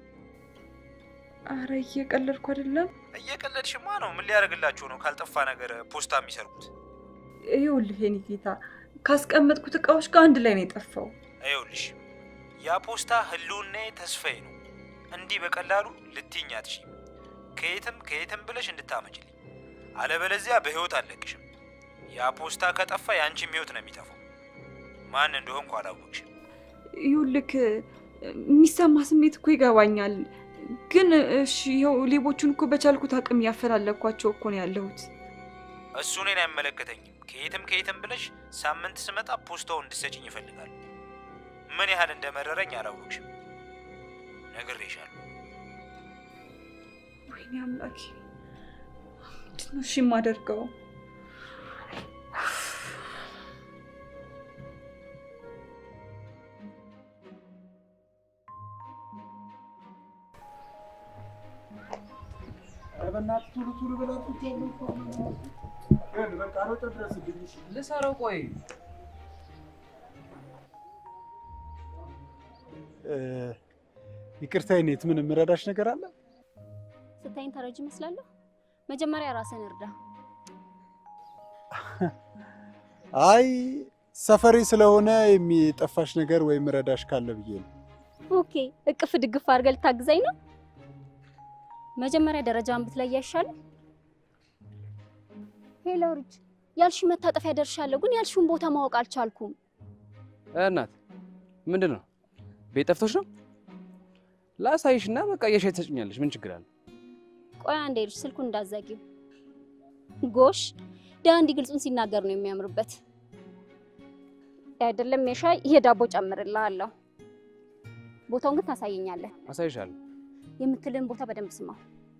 አረ እየቀለድኩ አይደለም። እየቀለድሽማ ነው። ምን ሊያደርግላችሁ ነው ካልጠፋ ነገር ፖስታ የሚሰርቁት? ይኸውልህ የኔ ጌታ ካስቀመጥኩት እቃዎች ጋር አንድ ላይ ነው የጠፋው። ይኸውልሽ ያ ፖስታ ህልውናዬ ተስፋዬ ነው። እንዲህ በቀላሉ ልትይኝ አትችይም። ከየትም ከየትም ብለሽ እንድታመጪልኝ፣ አለበለዚያ በህይወት አልለቅሽም። ያ ፖስታ ከጠፋ ያንቺም ህይወት ነው የሚጠፋው። ማን እንደሆንኩ አላወቅሽም። ይኸውልህ የሚሰማ ስሜት እኮ ይገባኛል። ግን እሺ ይኸው ሌቦቹን እኮ በቻልኩት አቅም ያፈላለኳቸው እኮ ነው ያለሁት። እሱ እኔን አይመለከተኝም። ከየትም ከየትም ብለሽ ሳምንት ስመጣ ፖስታው እንድትሰጪኝ ይፈልጋል። ምን ያህል እንደመረረኝ አላወቅሽም። ነግሬሻለሁ። ወይኔ አምላኬ ምንድን ነው እሺ የማደርገው? በእናትህ ቶሎ ቶሎ በላችሁ ነው። ግን በቃ ነው ተድረስልኝ። ልሰረው። ቆይ ይቅርታ ይኔት ምን ምረዳሽ ነገር አለ? ስታይን ተረጅ መስላለሁ። መጀመሪያ ራስን እርዳ። አይ ሰፈሪ ስለሆነ የሚጠፋሽ ነገር ወይ ምረዳሽ ካለ ብዬ ነው። ኦኬ እቅፍ ድግፍ አድርገህ ልታግዛኝ ነው? መጀመሪያ ደረጃን ብትለይ ያሻላል። ሄሎ ሪች፣ ያልሽ መታጠፊያ ደርሻለሁ፣ ግን ያልሽውን ቦታ ማወቅ አልቻልኩም። እናት ምንድነው? ቤት ጠፍቶሽ ነው? ላሳይሽና በቃ የሻይ ትሰጭኛለሽ። ምን ችግር አለ? ቆይ አንዴ ሪች፣ ስልኩን እንዳዘጊው። ጎሽ ዳንዲ ግልጹን ሲናገር ነው የሚያምርበት። አይደለም የሻይ የዳቦ ጨምርልሃለሁ። ቦታውን ግን ታሳየኛለህ። አሳይሻለሁ። የምትልን ቦታ በደንብ ስማው።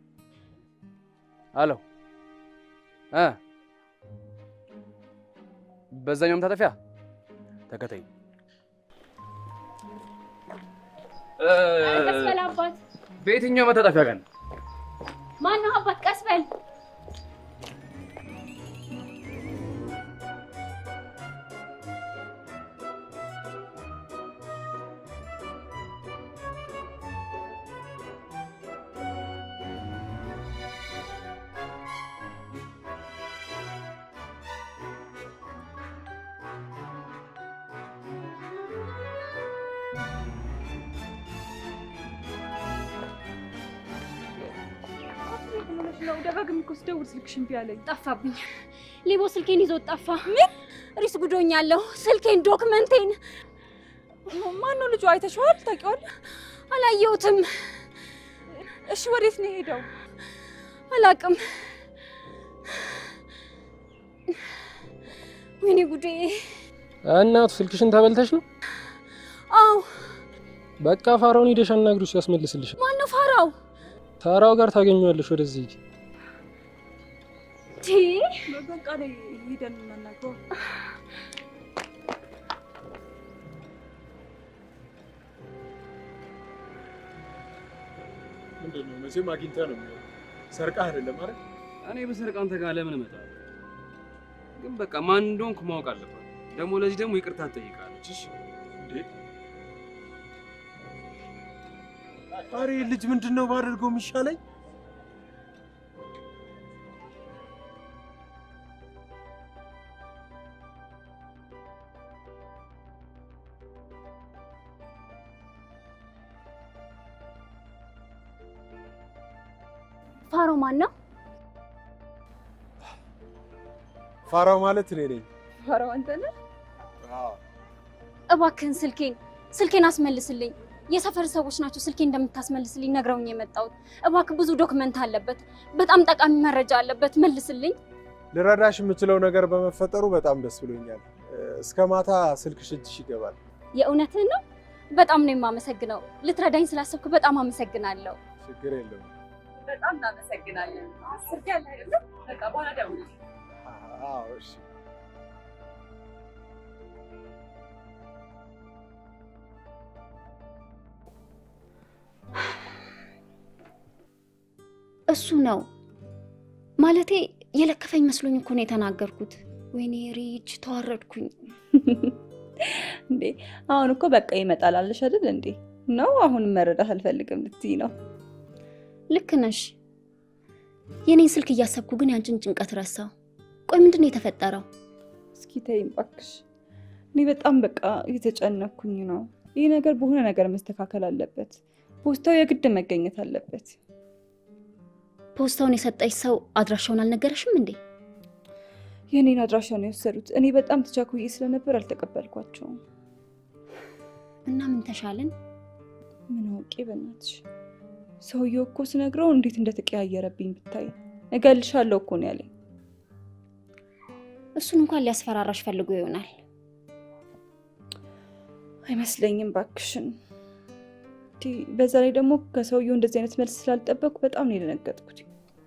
አሎ አ በዛኛው መታጠፊያ ተከታይ። ቀስ በል አባት። በየትኛው መታጠፊያ ጋር? ማነው አባት? ቀስ በል። ሆነሽ ነው? ደጋግሜ እኮ ስደውል ስልክሽ እምቢ አለኝ። ጠፋብኝ። ሌቦ ስልኬን ይዞ ጠፋ። ምን? ሪስ ጉዶኛለሁ። ስልኬን፣ ዶክመንቴን። ማን ነው ልጁ? አይተሽዋል? ታውቂዋለሽ? አላየሁትም። እሺ ወዴት ነው ሄደው? አላውቅም። ወይኔ ጉዴ። እናት ስልክሽን ተበልተሽ ነው? አዎ። በቃ ፋራውን ሄደሽ አናግሪው ያስመልስልሽ። ማን ነው ፋራው? ታራው ጋር ታገኙዋለሽ ወደዚህ። ቲ በቃ ላይ ሄደን እናናግረው። ምንድነው? መቼም አግኝተህ ነው የሚሆነው። ሰርቀህ አይደለም አይደል? እኔ በሰርቅ አንተ ጋር ለምን እመጣለሁ? ግን በቃ ማን እንደሆንኩ ማወቅ አለባት። ደግሞ ለዚህ ደግሞ ይቅርታ ትጠይቃለች። እሺ እንዴ? አሬ ልጅ ምንድነው ባደርገው የሚሻለኝ? ፋራው ማን ነው? ፋራው ማለት እኔ ነኝ። ፋራው አንተ ነህ? አዎ። እባክህን ስልኬን ስልኬን አስመልስልኝ። የሰፈር ሰዎች ናቸው ስልኬን እንደምታስመልስልኝ ነግረውኝ የመጣሁት። እባክህ ብዙ ዶክመንት አለበት፣ በጣም ጠቃሚ መረጃ አለበት፣ መልስልኝ። ልረዳሽ የምችለው ነገር በመፈጠሩ በጣም ደስ ብሎኛል። እስከ ማታ ስልክሽ እጅሽ ይገባል። የእውነትህን ነው? በጣም ነው የማመሰግነው። ልትረዳኝ ስላሰብክ በጣም አመሰግናለሁ። ችግር የለውም። በጣም እናመሰግናለን። ስልክ ያለ አይደል? በቃ በኋላ ደውል። አዎ እሺ። እሱ ነው ማለቴ የለከፈኝ መስሎኝ እኮ ነው የተናገርኩት። ወይኔ ሪች ተዋረድኩኝ። እንዴ አሁን እኮ በቃ ይመጣል አለሽ አይደል እንዴ? ነው አሁን መረዳት አልፈልግም ልትይ ነው? ልክ ነሽ። የኔን ስልክ እያሰብኩ ግን ያንቺን ጭንቀት ረሳው። ቆይ ምንድነው የተፈጠረው? እስኪ ተይኝ እባክሽ። እኔ በጣም በቃ እየተጨነኩኝ ነው። ይሄ ነገር በሆነ ነገር መስተካከል አለበት። ፖስታው የግድ መገኘት አለበት። ፖስታውን የሰጠሽ ሰው አድራሻውን አልነገረሽም እንዴ? የኔን አድራሻ ነው የወሰዱት። እኔ በጣም ተቻኩዬ ስለነበር አልተቀበልኳቸውም። እና ምን ተሻለን? ምን አውቄ በእናትሽ። ሰውየው እኮ ስነግረው እንዴት እንደተቀያየረብኝ ብታይ። እገልሻለሁ እኮ ነው ያለኝ። እሱን እንኳን ሊያስፈራራሽ ፈልጎ ይሆናል። አይመስለኝም ባክሽን። በዛ ላይ ደግሞ ከሰውየው እንደዚህ አይነት መልስ ስላልጠበቅኩ በጣም ነው የደነገጥኩት።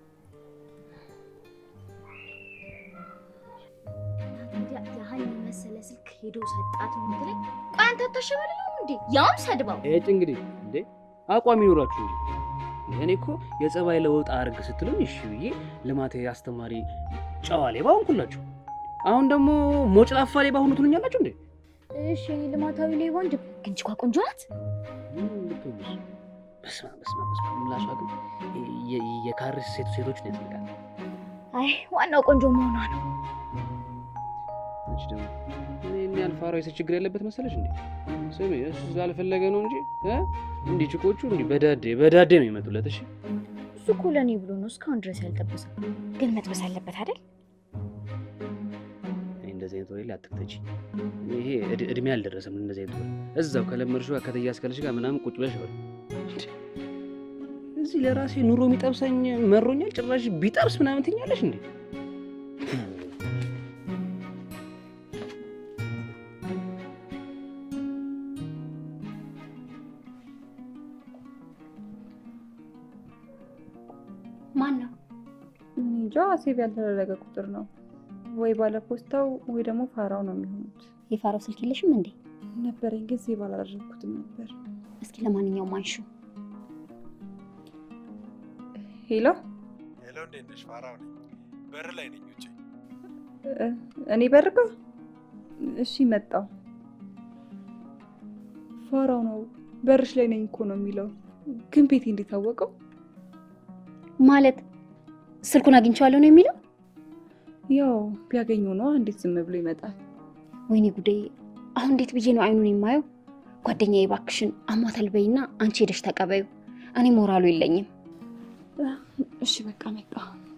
ያህል መሰለ ስልክ ሄዶ ሰጣት ነው እንዴ? ቆይ አንተ ተሸበለው እንዴ? ያውም ሰድባው። እጭ እንግዲህ እንዴ አቋም ይኖራችሁ እንጂ እኔ እኮ የጸባይ ለውጥ አርግ ስትሉኝ እሺ ብዬ ልማቴ አስተማሪ ጨዋ ሌባ ሆንኩላችሁ። አሁን ደግሞ ሞጭላፋ ሌባ ሆኑ ትሉኛላችሁ እንዴ? እሺ እኔ ልማታዊ ሌባ እንጂ ግንጭ ቋ ቆንጆ ናት። በስመ አብ በስመ አብ በስመ አብ ምላሷ ግን የካርስ ሴት ሴቶች ነው ያስልቃል። አይ ዋናው ቆንጆ መሆኗ ነው። አንቺ ደግሞ እኔ ያልፋራው የሴት ችግር ያለበት መሰለሽ እንዴ? ስሚ እሱ ስላልፈለገ ነው እንጂ እ እንዴ ችኮቹ እንዴ በዳዴ በዳዴ ነው የሚመጡለት። እሺ እሱ እኮ ለኔ ብሎ ነው እስካሁን ድረስ ያልጠበሰው። ግን መጥበስ አለበት አይደል? እንደዚህ አይነት ወሬ አትክተጂ። ይሄ እድሜ አልደረሰም እንደዚህ አይነት ወሬ። እዛው ከለመድሽው ከተያስከልሽ ጋር ምናምን ቁጭ ብለሽ ወሬ። እዚህ ለራሴ ኑሮ የሚጠብሰኝ መሮኛል። ጭራሽ ቢጠብስ ምናምን ትኛለሽ እንዴ? ማን ነው? እንጃ ሴቭ ያልተደረገ ቁጥር ነው። ወይ ባለ ፖስታው ወይ ደግሞ ፋራው ነው የሚሆኑት። የፋራው ስልክ የለሽም እንዴ? ነበረኝ ግን ሴቭ አላደረኩትም ነበር። እስኪ ለማንኛውም አንሹ። ሄሎ ሄሎ፣ እንዴት ነሽ? ፋራው ነኝ። በር ላይ ነኝ ውጪ። እኔ በር ጋር? እሺ መጣው። ፋራው ነው በርሽ ላይ ነኝ እኮ ነው የሚለው። ግን ቤቴ እንዴት አወቀው? ማለት ስልኩን አግኝቻለሁ ነው የሚለው? ያው ቢያገኘው ነው እንዴት ዝም ብሎ ይመጣል? ወይኔ ጉዴ! አሁን እንዴት ብዬ ነው አይኑን የማየው? ጓደኛዬ እባክሽን አሟታል በይና አንቺ ሄደሽ ተቀበዩ። እኔ ሞራሉ የለኝም። እሺ በቃ መጣ።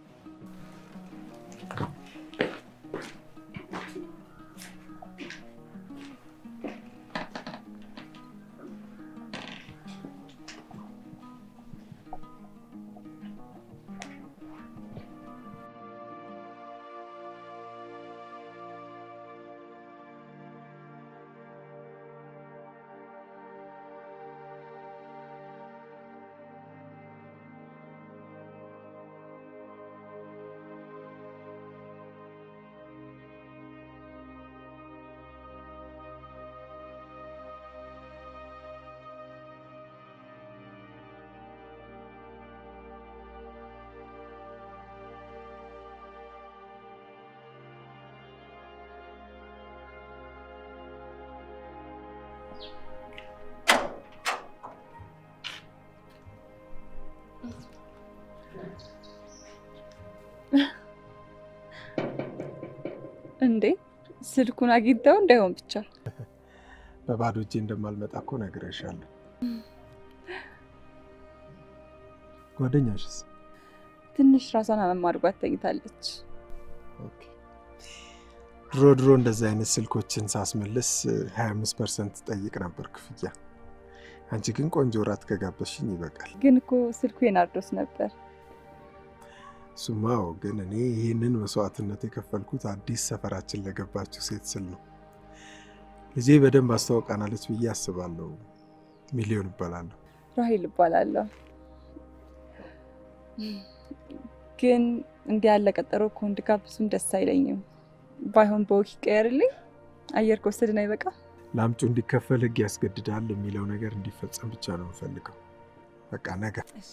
እንዴ ስልኩን አግኝተው እንዳይሆን ብቻ በባዶ እጄ እንደማልመጣ እኮ ነግሬሻለሁ። ጓደኛሽስ? ትንሽ ራሷን አመም አድርጓት ተኝታለች። ኦኬ። ድሮ ድሮ እንደዛ አይነት ስልኮችን ሳስመልስ ሃያ አምስት ፐርሰንት ጠይቅ ነበር ክፍያ። አንቺ ግን ቆንጆ ራት ከጋበሽኝ ይበቃል። ግን እኮ ስልኩ የናርዶስ ነበር። ሱማው ግን እኔ ይሄንን መስዋዕትነት የከፈልኩት አዲስ ሰፈራችን ለገባችው ሴት ስል ነው። ልጄ በደንብ አስተዋውቃናለች ብዬ አስባለሁ። ሚሊዮን ይባላል። ራሂል ይባላል። ግን እንዲህ ያለ ቀጠሮ ከወንድ ጋር ብዙም ደስ አይለኝም። ባይሆን በወክ ይቀየርልኝ። አየር ከወሰድን አይበቃ? ላምጩ እንዲከፈል ህግ ያስገድዳል የሚለው ነገር እንዲፈጸም ብቻ ነው የምፈልገው። በቃ ነገ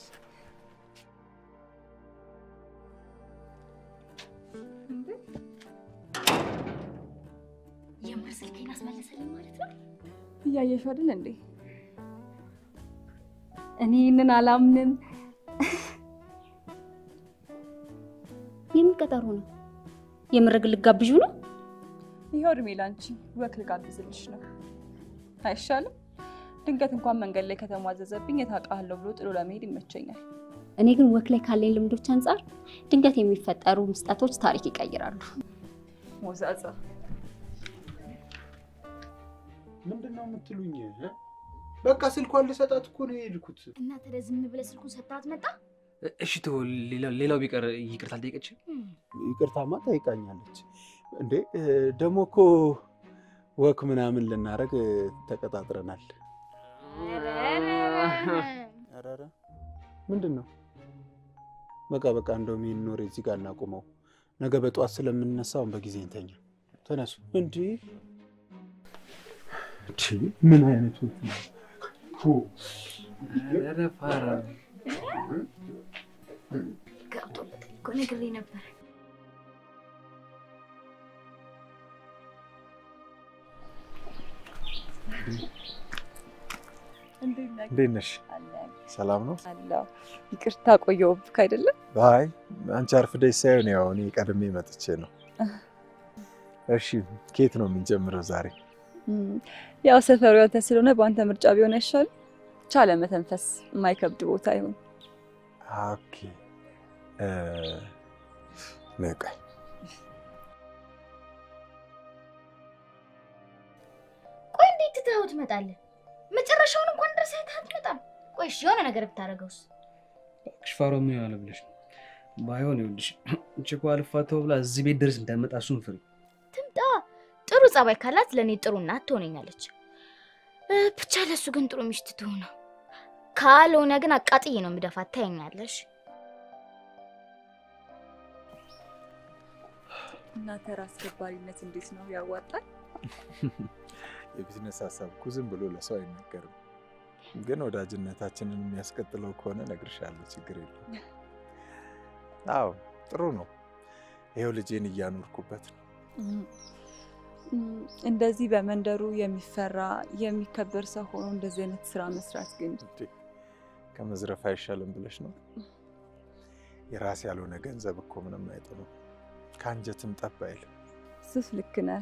የምር ስልኬን አስመለሰልኝ ማለት ነው። እያየሽው አይደል እንዴ? እኔ እነን አላምንም። የምቀጠሩ ነው የምርግ ልጋብዡ ነው? ይሄው እድሜ ላንቺ ወክ ልጋብዝልሽ ነው። አይሻልም? ድንገት እንኳን መንገድ ላይ ከተሟዘዘብኝ የታውቃለሁ ብሎ ጥሎ ለመሄድ ይመቸኛል። እኔ ግን ወክ ላይ ካለኝ ልምዶች አንፃር ድንገት የሚፈጠሩ ምስጣቶች ታሪክ ይቀይራሉ። ሞዛዛ ምንድነው የምትሉኝ? በቃ ስልኳን ልሰጣት እኮ ነው የሄድኩት። እና ታዲያ ዝም ብለህ ስልኩን ሰጣት መጣ? እሺ ተው፣ ሌላው ቢቀር ይቅርታ አልጠየቀች? ይቅርታማ ጠይቃኛለች። እንዴ ደሞ እኮ ወክ ምናምን ልናረግ ተቀጣጥረናል። አራራ ምንድነው? በቃ በቃ እንደው ምን ኖር እዚህ ጋር እናቆመው። ነገ በጧት ስለምንነሳው በጊዜ እንተኛ። ተነሱ። እንዴ እቺ ምን አይነት ወክ ነው? ሆ አረ ፋራ ገብቶበት እኮ ነግሬ ነበር። እንዴት ነሽ? ሰላም ነው? አላህ ይቅርታ ቆየሁብክ አይደለም? አይ አንቺ አርፍደሽ ሳይሆን ያው እኔ ቀድሜ መጥቼ ነው። እሺ ኬት ነው የምንጀምረው ዛሬ? ያው ሰፈሩ ያንተ ስለሆነ በአንተ ምርጫ ቢሆን አይሻልም? ቻለ መተንፈስ የማይከብድ ቦታ ይሁን። ኦኬ እ ነቃ ቆይ እንዴት ትተኸው ትመጣለህ? መጨረሻውን እንኳን ድረስ አትመጣም? ቆይ እሺ የሆነ ነገር ብታረገውስ? ሽፋሮ ምን ያለ ብለሽ ባይሆን ይወድሽ እንቺ ኳልፋተው ብላ እዚህ ቤት ድረስ እንዳመጣ እሱን ፍሪ። ትምጣ። ጥሩ ጸባይ ካላት ለኔ ጥሩ እናት ትሆነኛለች። ብቻ ለሱ ግን ጥሩ ሚስት ትሆና። ካልሆነ ግን አቃጥዬ ነው የምደፋት። ታየኛለሽ። እና ተራስ ገባሪነት እንዴት ነው ያዋጣል? የቢዝነስ ሐሳብ እኮ ዝም ብሎ ለሰው አይነገርም። ግን ወዳጅነታችንን የሚያስቀጥለው ከሆነ ነግርሻለሁ፣ ችግር የለም። አዎ ጥሩ ነው። ይሄው ልጄን እያኖርኩበት ነው። እንደዚህ በመንደሩ የሚፈራ የሚከበር ሰው ሆኖ እንደዚህ አይነት ስራ መስራት ግን ከመዝረፍ አይሻልም ብለሽ ነው? የራስ ያልሆነ ገንዘብ እኮ ምንም አይጥልም፣ ከአንጀትም ጠብ አይልም። እሱስ ልክ ነህ።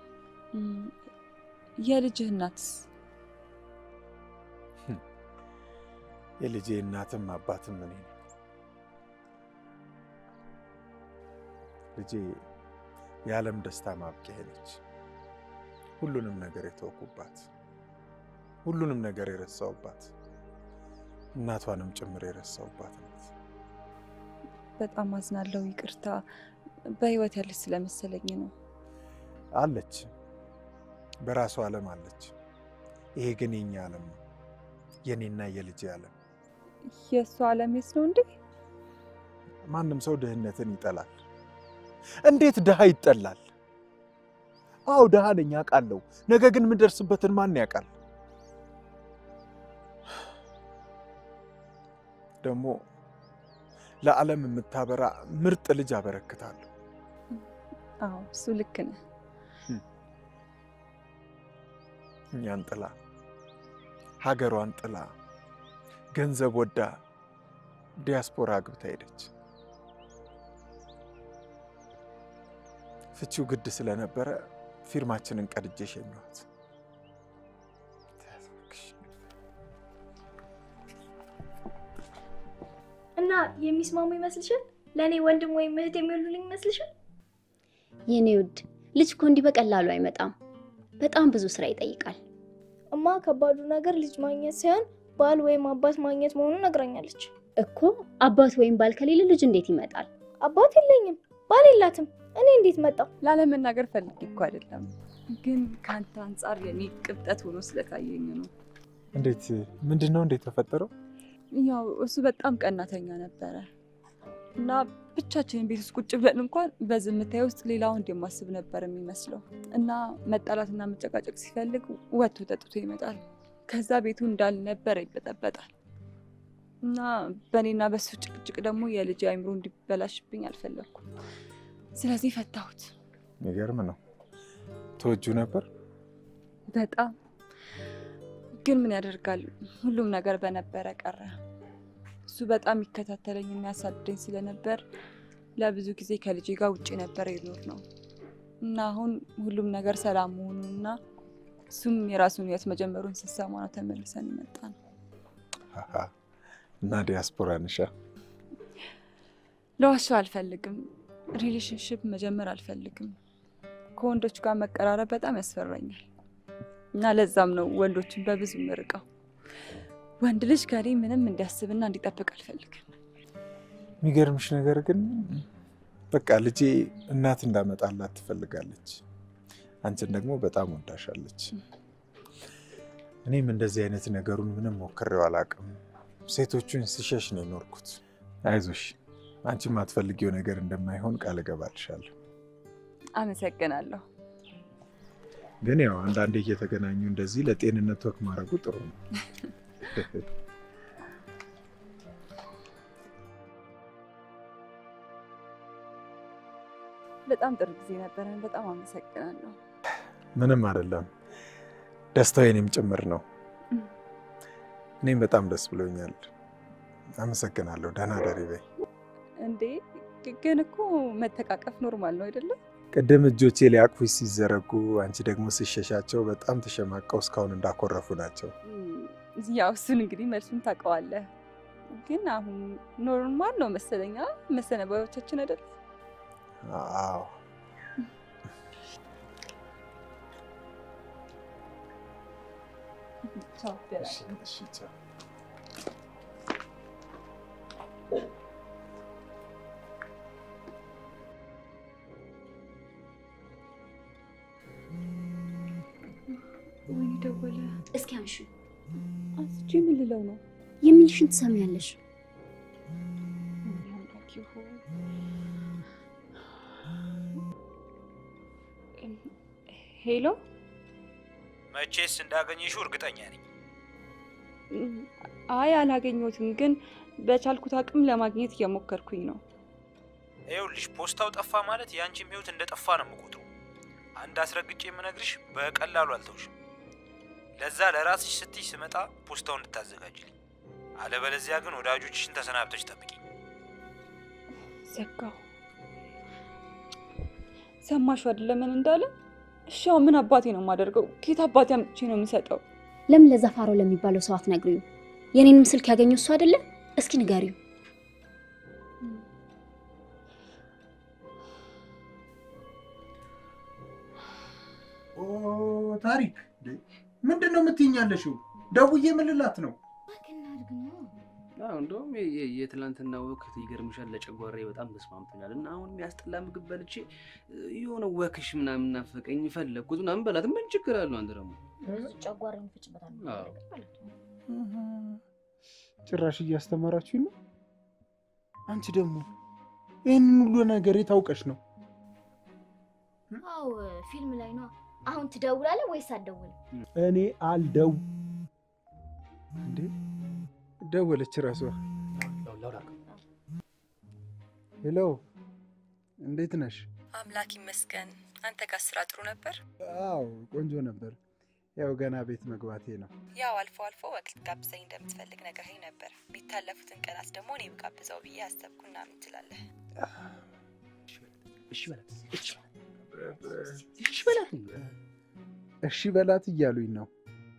የልጅህ እናትስ? የልጄ እናትም አባትም እኔ ነኝ። ልጄ የዓለም ደስታ ማብቂያ ነች። ሁሉንም ነገር የተወኩባት፣ ሁሉንም ነገር የረሳውባት፣ እናቷንም ጭምር የረሳውባት ናት። በጣም አዝናለሁ። ይቅርታ። በህይወት ያለች ስለመሰለኝ ነው። አለች፣ በራሷ ዓለም አለች። ይሄ ግን የኛ ዓለም ነው፣ የኔና የልጄ ዓለም። የእሷ ዓለም የት ነው እንዴ? ማንም ሰው ድህነትን ይጠላል። እንዴት ድሃ ይጠላል? አዎ ድሃ ነኝ አውቃለሁ። ነገ ግን የምደርስበትን ማን ያውቃል? ደግሞ ለዓለም የምታበራ ምርጥ ልጅ አበረክታለሁ። አዎ እሱ ልክ ነህ። እኛን ጥላ፣ ሀገሯን ጥላ፣ ገንዘብ ወዳ ዲያስፖራ አግብታ ሄደች። ፍቺው ግድ ስለነበረ ፊርማችንን ቀድጄ ሸኘኋት። እና የሚስማሙ ይመስልሻል? ለኔ ወንድም ወይም እህት የሚሉልኝ ይመስልሻል? የኔ ውድ ልጅ እኮ እንዲህ በቀላሉ አይመጣም። በጣም ብዙ ስራ ይጠይቃል። እማ ከባዱ ነገር ልጅ ማግኘት ሳይሆን ባል ወይም አባት ማግኘት መሆኑን ነግራኛለች እኮ። አባት ወይም ባል ከሌለ ልጅ እንዴት ይመጣል? አባት የለኝም፣ ባል የላትም። እኔ እንዴት መጣው? ላለመናገር ፈልጌ እኮ አይደለም፣ ግን ካንተ አንፃር የኔ ቅብጠት ሆኖ ስለታየኝ ነው። እንዴት? ምንድነው? እንዴት ተፈጠረው? ያው እሱ በጣም ቀናተኛ ነበረ እና ብቻችንን ቤት ውስጥ ቁጭ ብለን እንኳን በዝምታዬ ውስጥ ሌላ ወንድ የማስብ ነበር የሚመስለው። እና መጣላትና መጨቃጨቅ ሲፈልግ ወጥቶ ጠጥቶ ይመጣል። ከዛ ቤቱ እንዳልነበረ ይበጠበጣል። እና በእኔና በሱ ጭቅጭቅ ደግሞ የልጅ አይምሮ እንዲበላሽብኝ አልፈለኩም። ስለዚህ ፈታሁት። የሚገርም ነው። ተወጁ ነበር በጣም። ግን ምን ያደርጋል፣ ሁሉም ነገር በነበረ ቀረ። እሱ በጣም ይከታተለኝ እና ያሳድደኝ ስለነበር ለብዙ ጊዜ ከልጄ ጋር ውጪ ነበር ይኖር ነው። እና አሁን ሁሉም ነገር ሰላም መሆኑና እሱም የራሱን ህይወት መጀመሩን ስሰማ ነው ተመልሰን ይመጣን። አሃ እና ዲያስፖራ ነሻ? ለዋሻ አልፈልግም። ሪሌሽንሺፕ መጀመር አልፈልግም። ከወንዶች ጋር መቀራረብ በጣም ያስፈራኛል። እና ለዛም ነው ወንዶችን በብዙ ምርቀው። ወንድ ልጅ ከኔ ምንም እንዲያስብና እንዲጠብቅ አልፈልግም። የሚገርምሽ ነገር ግን በቃ ልጄ እናት እንዳመጣላት ትፈልጋለች። አንቺን ደግሞ በጣም ወዳሻለች። እኔም እንደዚህ አይነት ነገሩን ምንም ሞክሬው አላውቅም። ሴቶቹን ስሸሽ ነው የኖርኩት። አይዞሽ፣ አንቺ የማትፈልጊው ነገር እንደማይሆን ቃል እገባልሻለሁ። አመሰግናለሁ። ግን ያው አንዳንዴ እየተገናኙ እንደዚህ ለጤንነት ወክ ማድረጉ ጥሩ ነው። በጣም ጥሩ ጊዜ ነበረን። በጣም አመሰግናለሁ። ምንም አይደለም፣ ደስታው የኔም ጭምር ነው። እኔም በጣም ደስ ብሎኛል። አመሰግናለሁ። ደህና ደሪ በይ። እንዴ ግን እኮ መተቃቀፍ ኖርማል ነው አይደለም? ቅድም እጆቼ ሊያቅፉሽ ሲዘረጉ አንቺ ደግሞ ሲሸሻቸው በጣም ተሸማቀው እስካሁን እንዳኮረፉ ናቸው። ያው እሱን እንግዲህ መልሱን ታውቀዋለህ። ግን አሁን ኖርማል ነው መሰለኝ መሰነባዮቻችን አይደል? አዎ። ቻው። እሺ ቻው። ወይ ደወለ። እስኪ አንሺ። አንቺ ምን ልለው ነው? የሚልሽን ትሰሚያለሽ። ሄሎ። መቼስ እንዳገኘሽው እርግጠኛ ነኝ። አይ አላገኘሁትም፣ ግን በቻልኩት አቅም ለማግኘት እየሞከርኩኝ ነው። ይኸውልሽ ፖስታው ጠፋ ማለት ያንቺም ህይወት እንደጠፋ ነው የምቆጥረው። አንድ አስረግጬ የምነግርሽ በቀላሉ አልተውሽም። ለዛ ለራስሽ ስትይ ስመጣ ፖስታውን እንድታዘጋጅልኝ፣ አለበለዚያ ግን ወዳጆችሽን ተሰናብተሽ ጠብቂኝ። ዘጋው። ሰማሽው አይደል ምን እንዳለ? እሺ ምን አባቴ ነው የማደርገው? ከየት አባቴ አምጥቼ ነው የምሰጠው? ለምን ለዛፋሮ ለሚባለው ሰው አትነግሪው? የኔንም ስልክ ያገኘው እሱ አይደለ? እስኪ ንገሪው። ኦ ታሪክ ምንድነው የምትይኛለሽው? ደውዬ ምን ልላት ነው? አዎ እንደውም የትላንትና ወቅት ይገርምሻል ለጨጓራዬ በጣም ተስማምቶኛል እና አሁን የሚያስጠላ ምግብ በልቼ የሆነ ወክሽ ምናምን ናፈቀኝ ፈለግኩት ምናምን በላት ምን ችግር አለው? አንተ ደግሞ ጨጓራዬን ፍጭበታል ማለት ጭራሽ እያስተማራችሁኝ ነው። አንቺ ደግሞ ይሄንን ሁሉ ነገር የታውቀሽ ነው? አዎ ፊልም ላይ ነው። አሁን ትደውላለህ ወይስ አትደውልም? እኔ አልደው እንዴ ደወለች ራሷ። ሄሎ እንዴት ነሽ? አምላክ ይመስገን። አንተ ጋር ስራ ጥሩ ነበር? አዎ ቆንጆ ነበር። ያው ገና ቤት መግባቴ ነው። ያው አልፎ አልፎ ወቅት ጋብዘኝ እንደምትፈልግ ነገርኝ ነበር። ቢታለፉትን ቀናት ደግሞ እኔ ብጋብዘው ብዬ አሰብኩና ምን ትላለህ? እሺ በላት እሺ እሺ በላት እሺ በላት እያሉኝ ነው።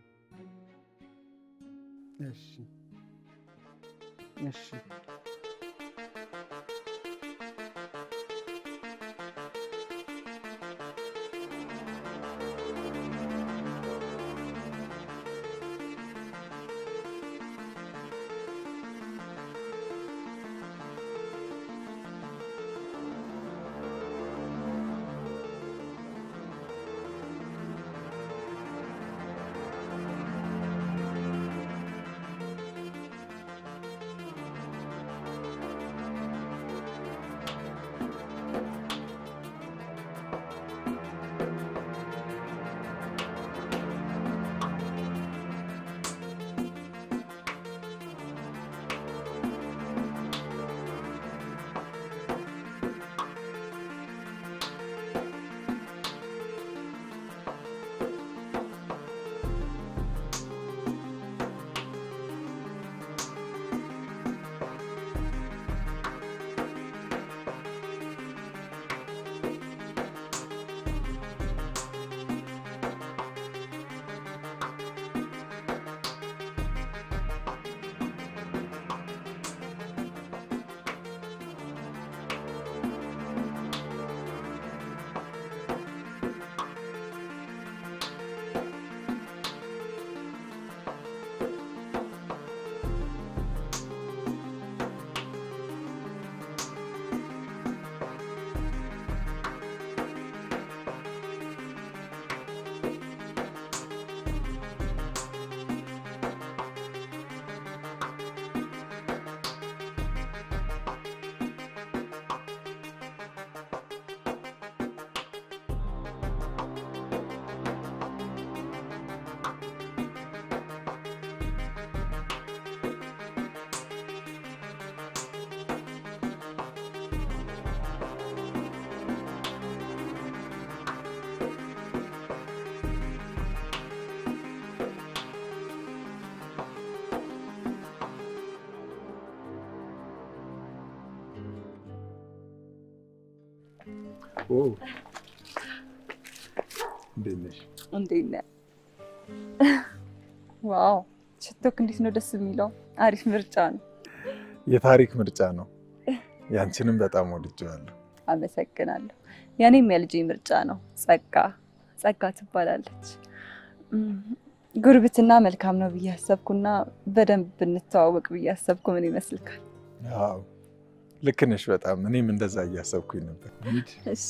እሺ እሺ ኦ እንዴት ነሽ? እንዴት ነህ? ዋው ሽቶክ እንዴት ነው ደስ የሚለው። አሪፍ ምርጫ ነው። የታሪክ ምርጫ ነው። ያንቺንም በጣም ወድጄዋለሁ። አመሰግናለሁ። ያኔም የልጄ ምርጫ ነው። ጸጋ ጸጋ ትባላለች። ጉርብትና መልካም ነው ብዬ አሰብኩና በደንብ ብንተዋወቅ ብዬ አሰብኩ። ምን ይመስልካል? አዎ ልክ ነሽ በጣም። እኔም እንደዛ እያሰብኩኝ ነበር። እሺ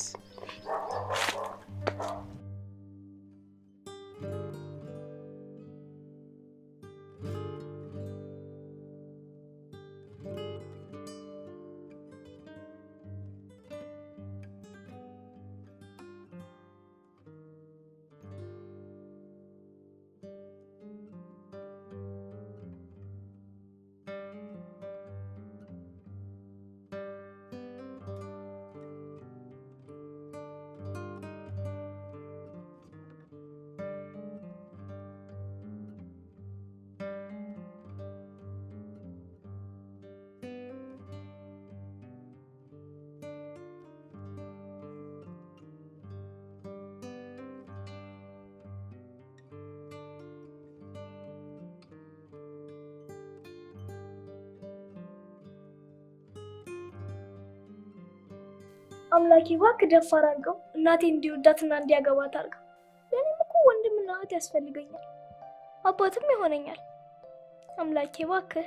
አምላኬ እባክህ ደፋር አድርገው፣ እናቴ እንዲወዳትና እንዲያገባት አድርገው። ለኔም እኮ ወንድምና እህት ያስፈልገኛል አባትም ይሆነኛል አምላኬ እባክህ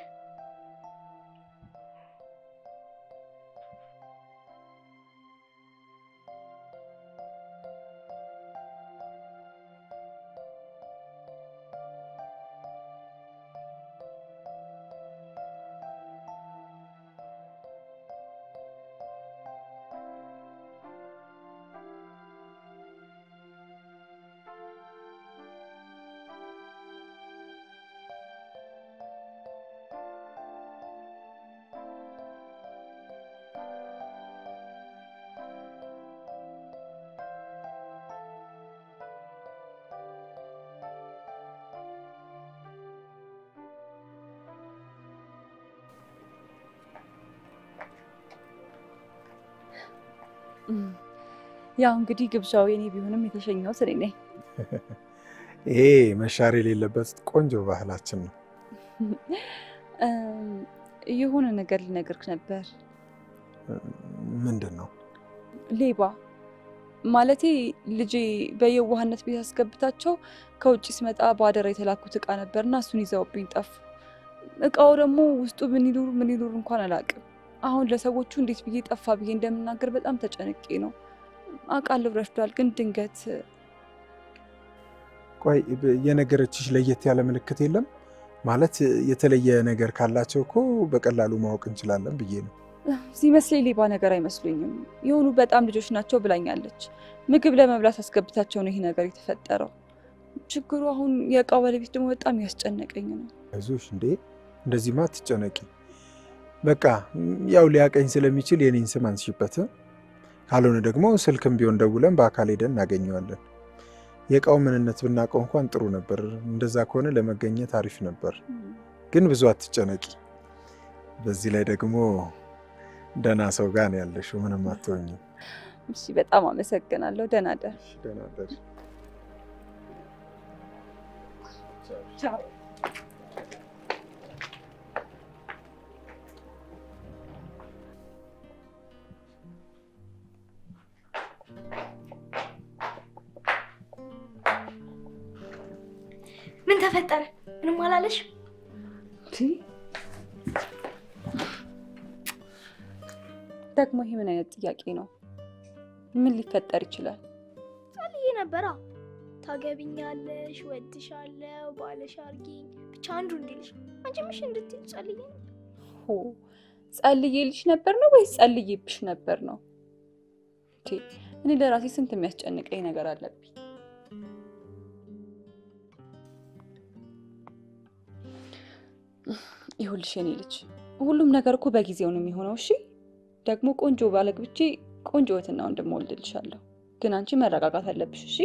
ያው እንግዲህ ግብዣው የኔ ቢሆንም የተሸኘው ስለኔ ነኝ ይሄ መሻር የሌለበት ቆንጆ ባህላችን ነው የሆነ ነገር ልነግርክ ነበር ምንድነው ሌባ ማለቴ ልጄ በየዋህነት ቤት አስገብታቸው ከውጪ ስመጣ ባደረ የተላኩት እቃ ነበርና እሱን ይዘውብኝ ጠፉ እቃው ደግሞ ውስጡ ምን ይሉር ምን ይሉር እንኳን አላውቅም አሁን ለሰዎቹ እንዴት ብዬ ጠፋ ብዬ እንደምናገር በጣም ተጨነቄ ነው አቃል ረፍዷል ግን ድንገት ቆይ የነገረችሽ ለየት ያለ ምልክት የለም ማለት የተለየ ነገር ካላቸው እኮ በቀላሉ ማወቅ እንችላለን ብዬ ነው ሲመስለኝ ሌባ ነገር አይመስሉኝም የሆኑ በጣም ልጆች ናቸው ብላኛለች ምግብ ለመብላት አስገብታቸው ነው ይሄ ነገር የተፈጠረው ችግሩ አሁን የእቃው ባለቤት ደግሞ በጣም ያስጨነቀኝ ነው አይዞሽ እንዴ እንደዚህ ማት ተጨነቂ በቃ ያው ሊያቀኝ ስለሚችል የኔን ስም አንሽበት ካልሆነ ደግሞ ስልክም ቢሆን ደውለን በአካል ሄደን እናገኘዋለን የቃው ምንነት ብናቀው እንኳን ጥሩ ነበር እንደዛ ከሆነ ለመገኘት አሪፍ ነበር ግን ብዙ አትጨነቂ በዚህ ላይ ደግሞ ደና ሰው ጋር ነው ያለሽው ምንም አትሆኚ እሺ በጣም አመሰግናለሁ ደና ደር ደና ደር ቻው ምን ተፈጠረ ምንም አላለሽ ቲ ደግሞ ይሄ ምን አይነት ጥያቄ ነው ምን ሊፈጠር ይችላል ጸልዬ ነበራ ታገቢኛለሽ ወድሻለሁ ባለሽ አርጊኝ ብቻ አንዱ እንዲልሽ አንቺ ምሽ እንድትይ ጸልዬ ሆ ጸልዬልሽ ነበር ነው ወይስ ጸልዬብሽ ነበር ነው ቲ እኔ ለራሴ ስንት የሚያስጨንቀኝ ነገር አለብኝ ይሁልሽ የኔ ልጅ ሁሉም ነገር እኮ በጊዜው ነው የሚሆነው እሺ ደግሞ ቆንጆ ባለግብቼ ቆንጆ ወትና ወንድሞልልሻለሁ ግን አንቺ መረጋጋት አለብሽ እሺ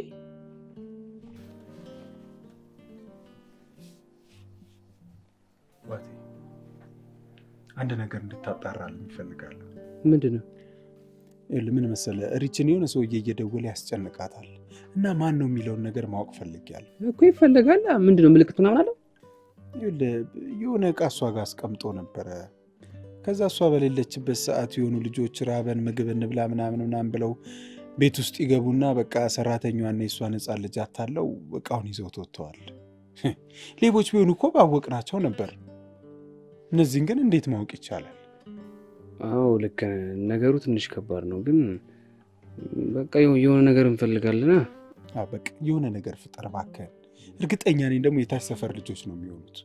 ዋቴ አንድ ነገር እንድታጣራልኝ እፈልጋለሁ ምንድነው እል ምን መሰለ ሪችን የሆነ ሰውዬ እየደወለ ያስጨንቃታል እና ማን ነው የሚለውን ነገር ማወቅ ፈልጊያለሁ እኮ ይፈልጋል ምንድነው ምልክቱ ምናምን አለው ይል የሆነ እቃ እሷ ጋር አስቀምጦ ነበር ከዛ እሷ በሌለችበት ሰዓት የሆኑ ልጆች ራበን ምግብ እንብላ ምናምን ምናምን ብለው ቤት ውስጥ ይገቡና በቃ ሰራተኛዋና የሷን ህፃን ልጅ አታለው እቃውን ይዘው ተወጥተዋል ሌቦች ቢሆኑ እኮ ባወቅናቸው ነበር እነዚህን ግን እንዴት ማወቅ ይቻላል አዎ ልክ ነገሩ ትንሽ ከባድ ነው ግን በቃ የሆነ ነገር እንፈልጋለና አዎ በቃ የሆነ ነገር ፍጠር እባክህ እርግጠኛ ነኝ ደግሞ የታች ሰፈር ልጆች ነው የሚሆኑት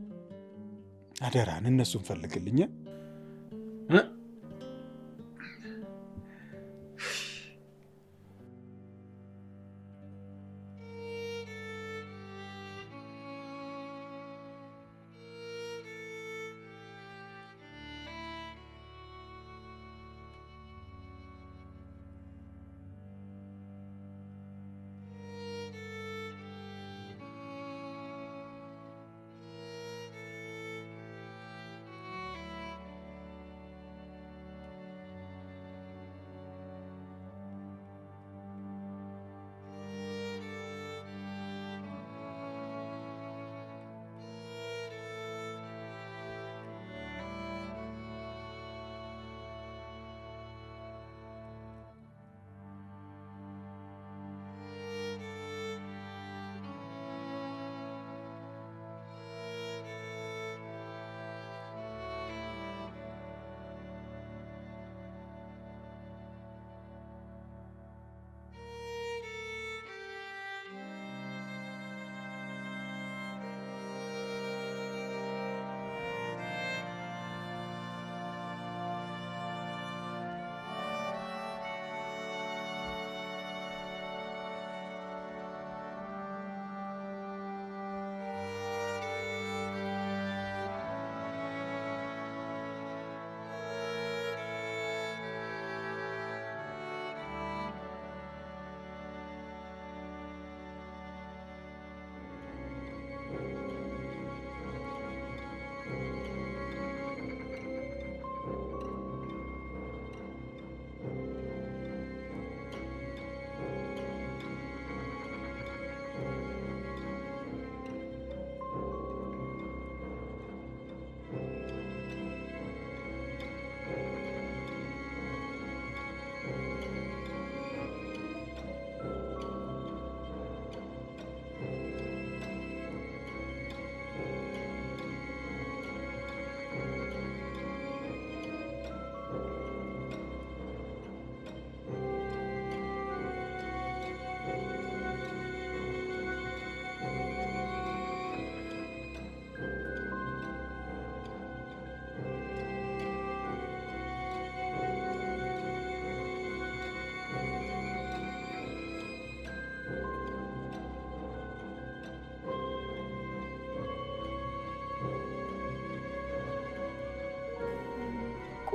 አደራን እነሱን ፈልግልኝ እ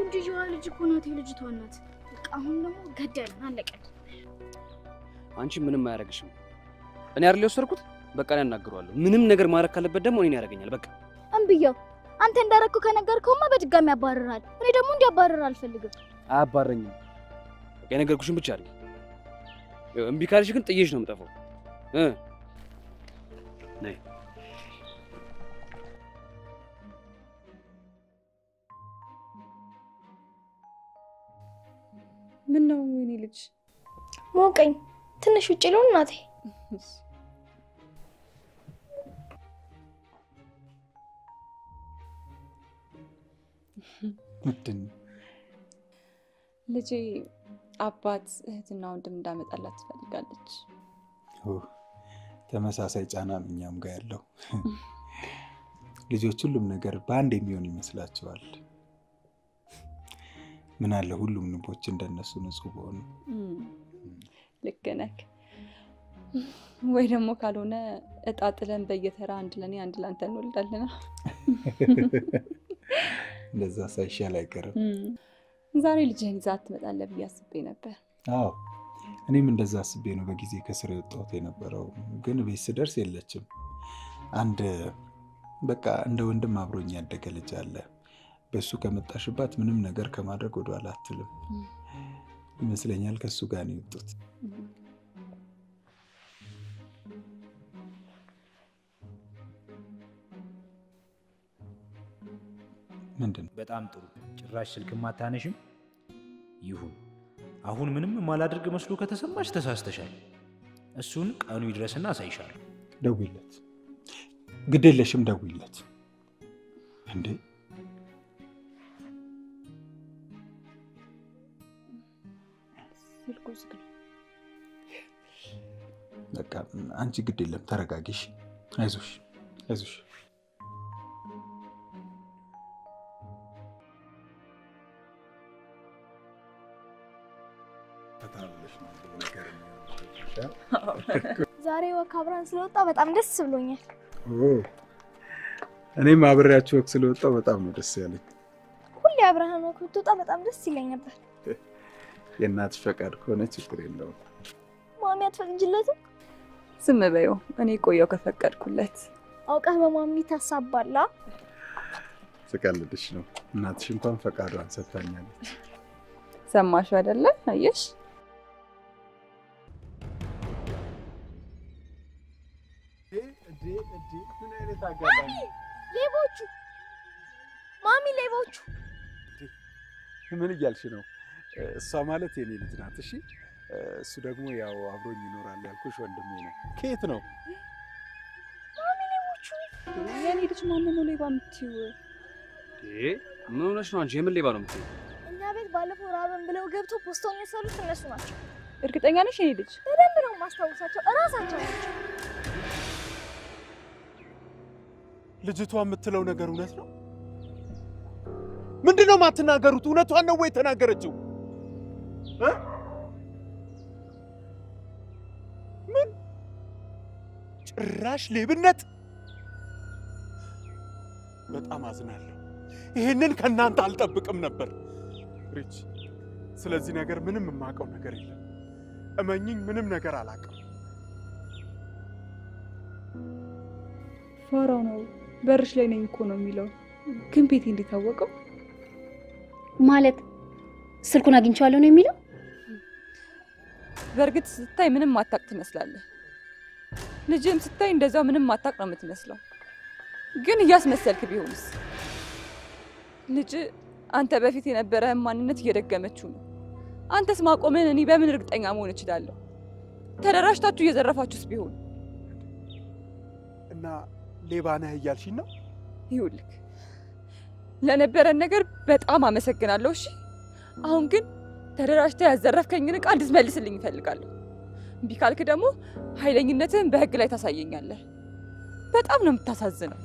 ቆንጆዋ ልጅ እኮ ናት የልጅቷ እናት። በቃ አሁን ደግሞ ገደልን አለቀን። አንቺ ምንም አያረግሽም። እኔ አይደል የወሰድኩት? በቃ እኔ አናግረዋለሁ። ምንም ነገር ማድረግ ካለበት ደግሞ እኔን ያደርገኛል። በቃ እምብየው አንተ እንዳረከው ከነገርከውማ በድጋሚ ያባርራል። እኔ ደግሞ እንዲያባርር አልፈልግም። አያባረኝም። በቃ የነገርኩሽን ብቻ አድርጊ። እምቢ ካልሽ ግን ጥዬሽ ነው የምጠፋው እ ነይ ምን ነው የኔ ልጅ? ሞቀኝ። ትንሽ ውጭ ልሁን እናቴ። ምንድን ልጄ አባት እህትና ወንድም እንዳመጣላት ትፈልጋለች። ኦ ተመሳሳይ ጫና ነው እኛም ጋር ያለው። ልጆች ሁሉም ነገር በአንድ የሚሆን ይመስላቸዋል። ምን አለ ሁሉም ንቦች እንደነሱ ንጹህ ሆኑ። ልክ ነህ። ወይ ደግሞ ካልሆነ እጣ ጥለን በየተራ አንድ ለኔ አንድ ላንተ እንወልዳለን። እንደዛ ሳይሻል አይቀርም። ዛሬ ልጅህን ይዘህ ትመጣለህ ብዬ አስቤ ነበር። አዎ እኔም እንደዛ አስቤ ነው በጊዜ ከስራ የወጣሁት የነበረው። ግን ቤት ስደርስ የለችም። አንድ በቃ እንደ ወንድም አብሮኝ ያደገ ልጅ አለ። በሱ ከመጣሽባት ምንም ነገር ከማድረግ ወደ ኋላ አትልም ይመስለኛል። ከሱ ጋር ነው የወጡት። ምንድን በጣም ጥሩ። ጭራሽ ስልክም አታነሽም? ይሁን። አሁን ምንም ማላደርግ መስሎ ከተሰማሽ ተሳስተሻል። እሱን ቀኑ ይድረስና አሳይሻለሁ። ደውይለት። ግዴለሽም ደውይለት። እንዴ ስልኩ ዝግ ነው። በቃ አንቺ ግድ የለም ተረጋጊሽ። አይዞሽ አይዞሽ። ዛሬ ወክ አብረን ስለወጣ በጣም ደስ ብሎኛል። ኦ እኔም አብሬያችሁ ወክ ስለወጣው በጣም ነው ደስ ያለኝ። ሁሌ አብረን ወክ ብትወጣ በጣም ደስ ይለኝ ነበር። የእናትሽ ፈቃድ ከሆነ ችግር የለውም። ማሚ አትፈቅጂለትም? ዝም በይው። እኔ ቆየው ከፈቀድኩለት። አውቀህ በማሚ ታሳባላ። ስቀልድሽ ነው። እናትሽ እንኳን ፈቃዷን ሰጥታኛለች። ሰማሽ አይደለ? አየሽ? እዴ እዴ ምን አይነት አጋጣሚ! ሌቦቹ! ማሚ ሌቦቹ! ምን እያልሽ ነው? እሷ ማለት የኔ ልጅ ናት። እሺ እሱ ደግሞ ያው አብሮኝ ይኖራል ያልኩሽ ወንድሜ ነው። ከየት ነው? ማሚ ሌቦቹ! የኔ ልጅ ማን ነው ሌባ የምትይው? እ ምን ሆነሽ ነው አንቺ? የምን ሌባ ነው የምትይው? እኛ ቤት ባለፈው ራበን ብለው ገብተው ፖስታውን የሰሩት እነሱ ናቸው። እርግጠኛ ነሽ የኔ ልጅ? በደንብ ነው ማስታወሳቸው። እራሳቸው ናቸው። ልጅቷ የምትለው ነገር እውነት ነው? ምንድነው ማትናገሩት? እውነቷን ነው ወይ ተናገረችው? እ ምን ጭራሽ ሌብነት! በጣም አዝናለሁ። ይሄንን ከናንተ አልጠብቅም ነበር። ሪች ስለዚህ ነገር ምንም የማውቀው ነገር የለም። እመኝኝ ምንም ነገር አላውቅም። ፋራው ነው በርሽ ላይ ነኝ እኮ ነው የሚለው። ግን ቤቴ እንዴት አወቀው? ማለት ስልኩን አግኝቻለሁ ነው የሚለው? በርግጥ ስታይ ምንም ማታቅ ትመስላለህ። ልጅም ስታይ እንደዛው ምንም ማታቅ ነው የምትመስለው። ግን እያስመሰልክ ቢሆንስ? ልጅ አንተ በፊት የነበረህን ማንነት እየደገመችው ነው። አንተስ ማቆምን እኔ በምን እርግጠኛ መሆን እችላለሁ? ተደራጅታችሁ እየዘረፋችሁስ ቢሆን? እና ሌባ ነህ እያልሽኝ ነው? ይኸውልህ ለነበረን ነገር በጣም አመሰግናለሁ። እሺ አሁን ግን ተደራጅተህ ያዘረፍከኝን ዕቃ እንድትመልስልኝ እፈልጋለሁ። እምቢ ካልክ ደግሞ ኃይለኝነትህን በህግ ላይ ታሳየኛለህ። በጣም ነው የምታሳዝነው።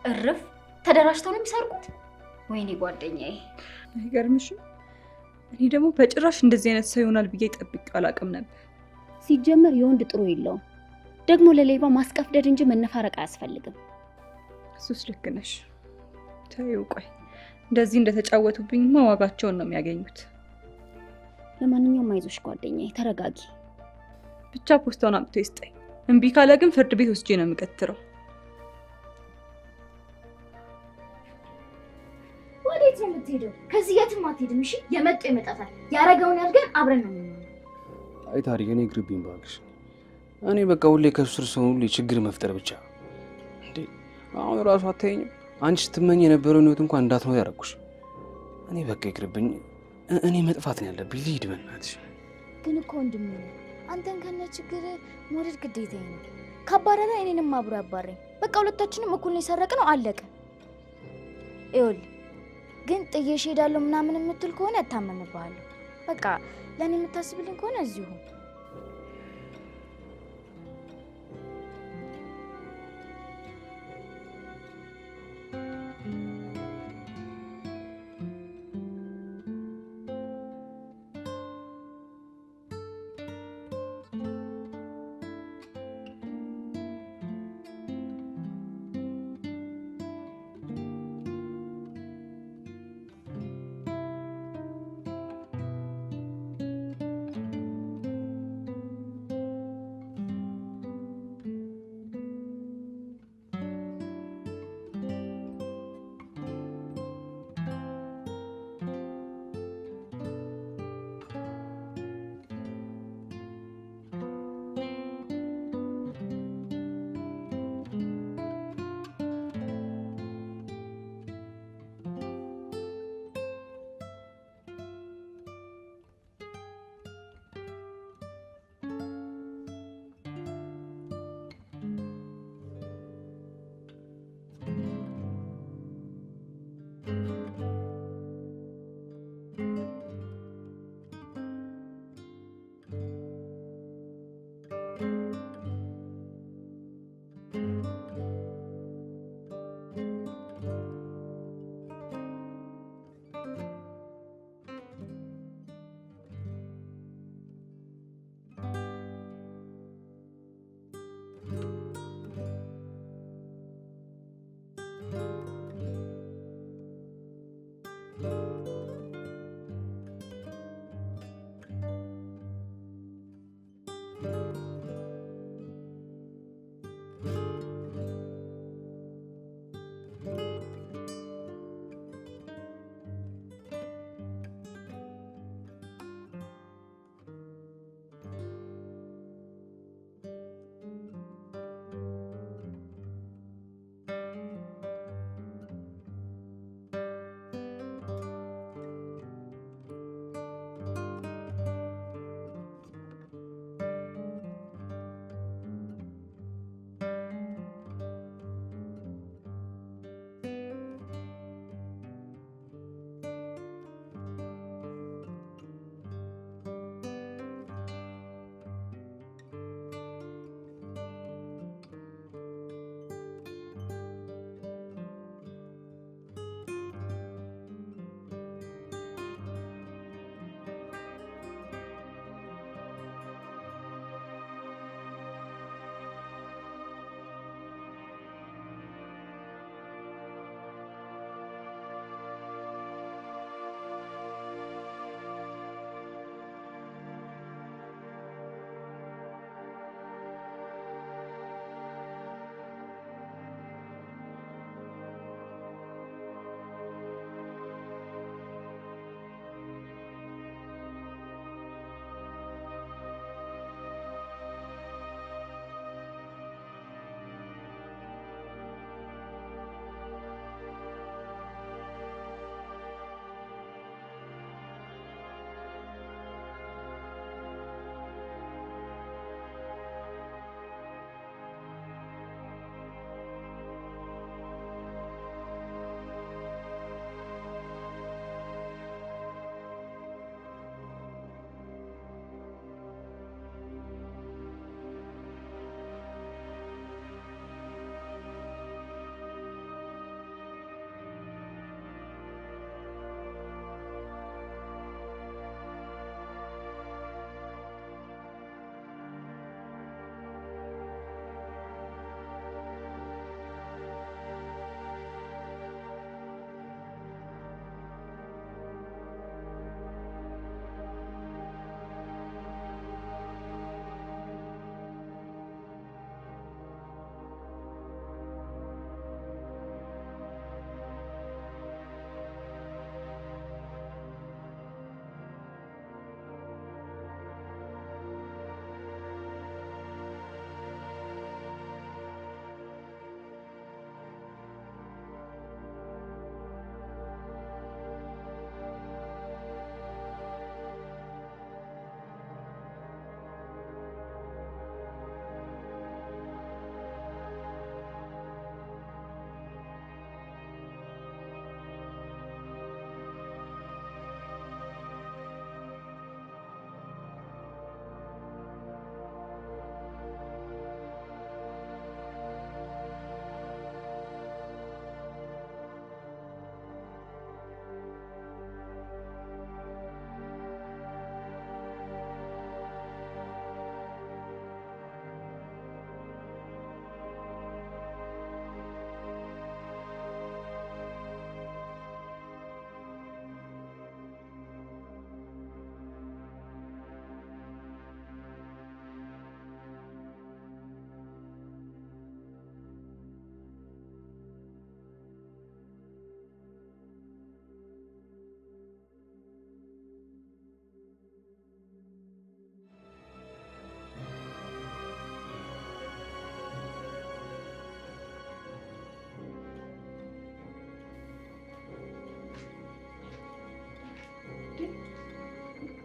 እርፍ ተደራጅተው ነው የሚሰርቁት። ወይኔ ጓደኛዬ አይገርምሽም? እኔ ደግሞ በጭራሽ እንደዚህ አይነት ሰው ይሆናል ብዬ ጠብቄ አላውቅም ነበር። ሲጀመር የወንድ ጥሩ የለውም። ደግሞ ለሌባ ማስቀፍደድ እንጂ መነፋረቅ አያስፈልግም። እሱስ ልክ ነሽ። ተይው ቆይ እንደዚህ እንደተጫወቱብኝማ ዋጋቸውን ነው የሚያገኙት። ለማንኛውም አይዞሽ ጓደኛዬ ተረጋጊ። ብቻ ፖስታውን አምጥቶ ይስጠኝ። እምቢ ካለ ግን ፍርድ ቤት ወስጄ ነው የምቀጥረው። ወዴት ነው የምትሄደው? ከዚህ የትም አትሄድም። እሺ የመጣ ይመጣታል። ያረገውን ያድርገን አብረን ነው የምንሆነው። አይ ታሪክ እኔ ይቅርብኝ እባክሽ። እኔ በቃ ሁሌ ከሱር ሰው ሁሌ ችግር መፍጠር ብቻ እንዴ። አሁን ራሱ አታየኝም? አንቺ ስትመኝ የነበረውን ህይወት እንኳን እንዳትኖር ያደረኩሽ። እኔ በቃ ይቅርብኝ። እኔ መጥፋት ነው ያለብኝ። ልሂድ በእናትሽ። ግን እኮ ወንድሜ አንተን ከነ ችግር መውደድ ግዴታዬ ነው። ካባረረ እኔንም አብሮ ያባረኝ። በቃ ሁለታችንም እኩል ነው የሰረቅነው። አለቀ። ይኸውልህ ግን ጥዬሽ እሄዳለሁ ምናምን የምትል ከሆነ እታመንብሃለሁ። በቃ ለእኔ የምታስብልኝ ከሆነ እዚሁ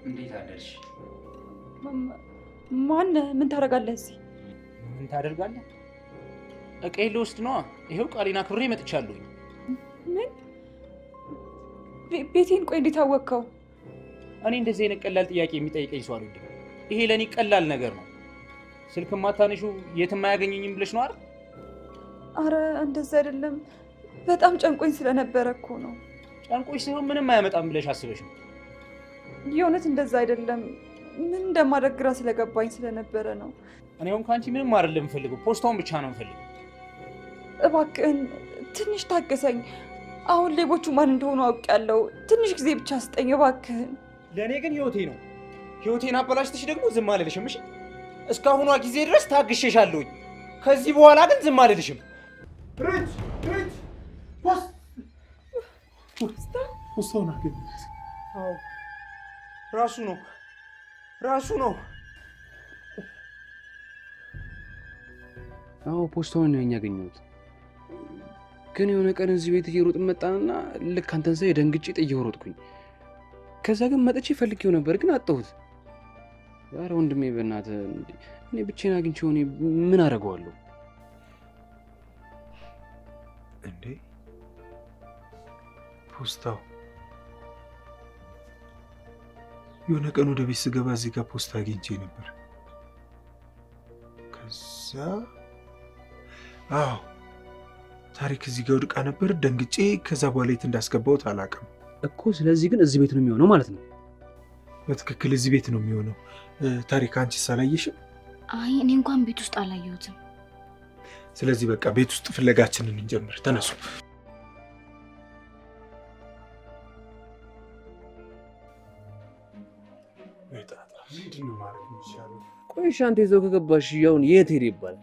እንዴት አደርሽ? ማን ምን ታደርጋለህ እዚህ? ምን ታደርጋለህ? እቃዬን ልወስድ ነዋ። ይሄው ቃሌን አክብሬ መጥቻለሁ። ምን? ቤቴን ቆይ እንዴት አወቅከው? እኔ እንደዚህ አይነት ቀላል ጥያቄ የሚጠይቀኝ ሰው አይደለም። ይሄ ለኔ ቀላል ነገር ነው። ስልክ ማታነሹ የትም አያገኘኝም ብለሽ ነው አይደል? አረ እንደዛ አይደለም። በጣም ጨንቆኝ ስለነበረ እኮ ነው። ጨንቆሽ ሲሆን ምንም አያመጣም ብለሽ አስበሽ ነው? የእውነት እንደዛ አይደለም። ምን እንደማደርግ ግራ ስለገባኝ ስለነበረ ነው። እኔ አሁን ካንቺ ምንም አይደለም የምፈልገው፣ ፖስታውን ብቻ ነው የምፈልገው። እባክህን ትንሽ ታገሰኝ። አሁን ሌቦቹ ማን እንደሆኑ አውቄያለሁ። ትንሽ ጊዜ ብቻ ስጠኝ እባክህን። ለእኔ ግን ህይወቴ ነው። ህይወቴን አበላሽተሽ ደግሞ ዝም አልልሽም። እሺ? እስካሁኗ ጊዜ ድረስ ታግሼሻለሁኝ። ከዚህ በኋላ ግን ዝም አልልሽም። ሪች ሪች ፖስት ፖስታ ፖስታውን አገኘሁት። አዎ ራሱ ነው ራሱ ነው። አዎ ፖስታውን ነው ያገኘሁት። ግን የሆነ ቀን እዚህ ቤት እየሮጥን መጣንና ልክ አንተን ሳይ ደንግጬ ጥዬው ሮጥኩኝ። ከዛ ግን መጥቼ ፈልጌው ነበር ግን አጣሁት። ኧረ ወንድሜ በእናትህ እኔ ብቻዬን አግኝቼው እኔ ምን አደርገዋለሁ እንዴ? ፖስታው የሆነ ቀን ወደ ቤት ስገባ እዚህ ጋር ፖስታ አግኝቼ ነበር። ከዛ አዎ ታሪክ እዚህ ጋር ወድቃ ነበር። ደንግጬ ከዛ በኋላ የት እንዳስገባሁት አላውቅም እኮ። ስለዚህ ግን እዚህ ቤት ነው የሚሆነው ማለት ነው? በትክክል እዚህ ቤት ነው የሚሆነው። ታሪክ አንቺስ አላየሽም? አይ እኔ እንኳን ቤት ውስጥ አላየሁትም። ስለዚህ በቃ ቤት ውስጥ ፍለጋችንን እንጀምር። ተነሱ። ምንድን ነው ማድረግ የሚሻለው? ቆይ ሻንቴ ይዘው ከገባሽ ያውን የት ሄደ ይባላል?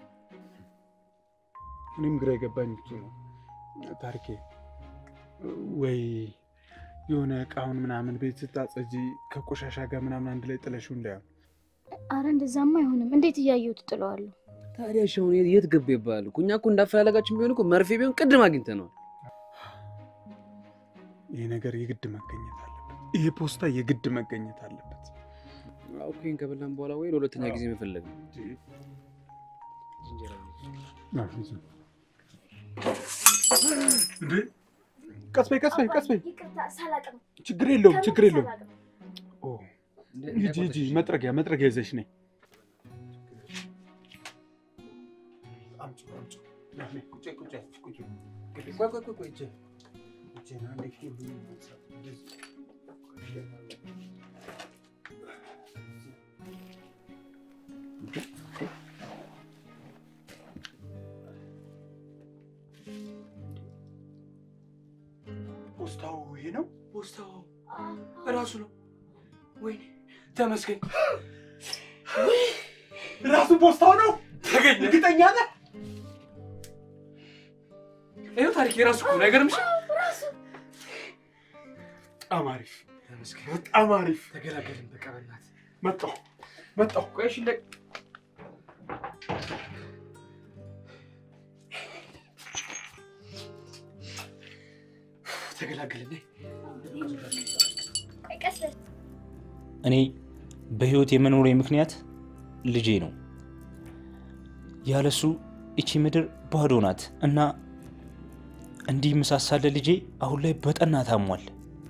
እኔም ግራ የገባኝ እሱ ነው ታሪኬ። ወይ የሆነ እቃውን ምናምን ቤት ስታጸጂ ከቆሻሻ ጋር ምናምን አንድ ላይ ጥለሽው እንዳይሆን። አረ እንደዛማ አይሆንም። እንዴት እያየሁት ጥለዋለሁ? ታዲያ ሻውን የት ገባ ይባላል እኮ። እኛ እኮ እንዳፈላለጋችን ቢሆን እኮ መርፌ ቢሆን ቅድም አግኝተነዋል። ይሄ ነገር የግድ መገኘት አለበት። ይሄ ፖስታ የግድ መገኘት አለበት። አዎ እኮ ይሄን ከበላን በኋላ ወይ ለሁለተኛ ጊዜ መፈለግ ነው። እንዴ ቀስ በይ ቀስ በይ ቀስ በይ። ይቅርታ ሳላቅ ነው። ችግር የለውም ችግር የለውም። ኦ ሂጂ ሂጂ፣ መጥረጊያ መጥረጊያ ይዘሽ ነይ። አምጪ አምጪ። ነይ ቁጭ ቁጭ ቁጭ። ቆይ ቆይ ቆይ ቆይ። እጄ ነው አንዴ ኪሉ ፖስታው ይሄ ነው። ፖስታው ራሱ ነው። ወይኔ ተመስገን። ራሱ ፖስታው ነው ተገኘ። እርግጠኛ ነህ? ይሄው ታሪክ የራሱ ነው። አይገርምሽ? ራሱ በጣም አሪፍ ተመስገን። በጣም አሪፍ ተገላገልን። በቃ በእናትህ መጣሁ መጣሁ። ቆይ እሺ እንደ ተገላገልን። እኔ በህይወት የመኖሬ ምክንያት ልጄ ነው። ያለሱ እቺ ምድር ባዶ ናት እና እንዲህ መሳሳለ ልጄ አሁን ላይ በጠና ታሟል።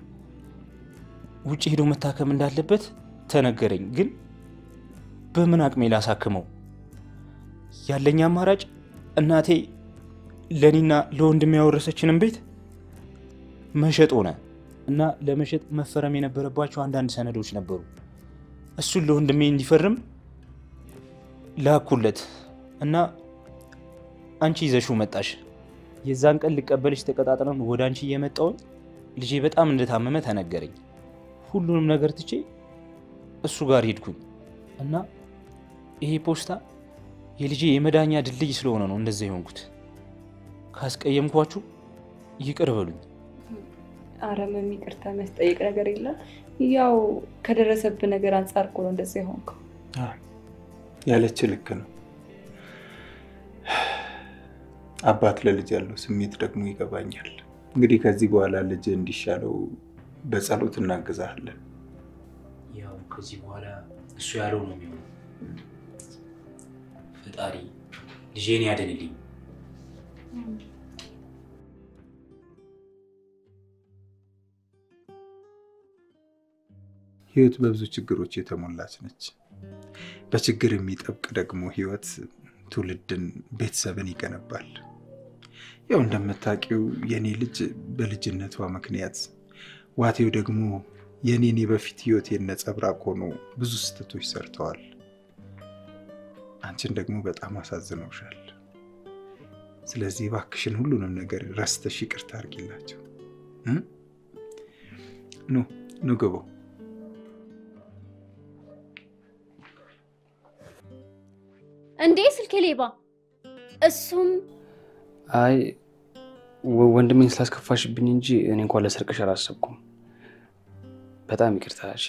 ውጪ ሄዶ መታከም እንዳለበት ተነገረኝ። ግን በምን አቅሜ ላሳክመው? ያለኝ አማራጭ እናቴ ለኔና ለወንድሜ ያወረሰችንን ቤት መሸጥ ሆነ እና ለመሸጥ መፈረም የነበረባቸው አንዳንድ ሰነዶች ነበሩ። እሱን ለወንድሜ እንዲፈርም ላኩለት እና አንቺ ይዘሽው መጣሽ። የዛን ቀን ልቀበልሽ ተቀጣጥረን ወደ አንቺ እየመጣሁ ልጄ በጣም እንደታመመ ተነገረኝ። ሁሉንም ነገር ትቼ እሱ ጋር ሄድኩኝ እና ይሄ ፖስታ የልጄ የመዳኛ ድልድይ ስለሆነ ነው እንደዛ የሆንኩት። ካስቀየምኳችሁ ይቅር በሉኝ። አረ ምንም ይቅርታ መስጠይቅ ነገር የለም። ያው ከደረሰብህ ነገር አንፃር እኮ ነው እንደዛ የሆንከው። አዎ ያለች ልክ ነው። አባት ለልጅ ያለው ስሜት ደግሞ ይገባኛል። እንግዲህ ከዚህ በኋላ ልጅ እንዲሻለው በጸሎት እናግዛለን። ያው ከዚህ በኋላ እሱ ያለው ነው የሚሆነው። ፈጣሪ ልጄን ያድንልኝ። ህይወት በብዙ ችግሮች የተሞላች ነች። በችግር የሚጠብቅ ደግሞ ህይወት ትውልድን ቤተሰብን ይገነባል። ያው እንደምታውቂው የኔ ልጅ በልጅነቷ ምክንያት ዋቴው ደግሞ የኔን የበፊት ህይወቴን ነጸብራቅ ሆኖ ብዙ ስህተቶች ሰርተዋል። አንቺን ደግሞ በጣም አሳዝነውሻል። ስለዚህ እባክሽን ሁሉንም ነገር ረስተሽ ይቅርታ አድርጊላቸው። ኑ ኑ ግቡ። እንዴ ስልኬ ሌባ እሱም አይ ወንድሜን ስላስከፋሽብኝ እንጂ እኔ እንኳን ለሰርቅሽ አላሰብኩም። በጣም ይቅርታ። እሺ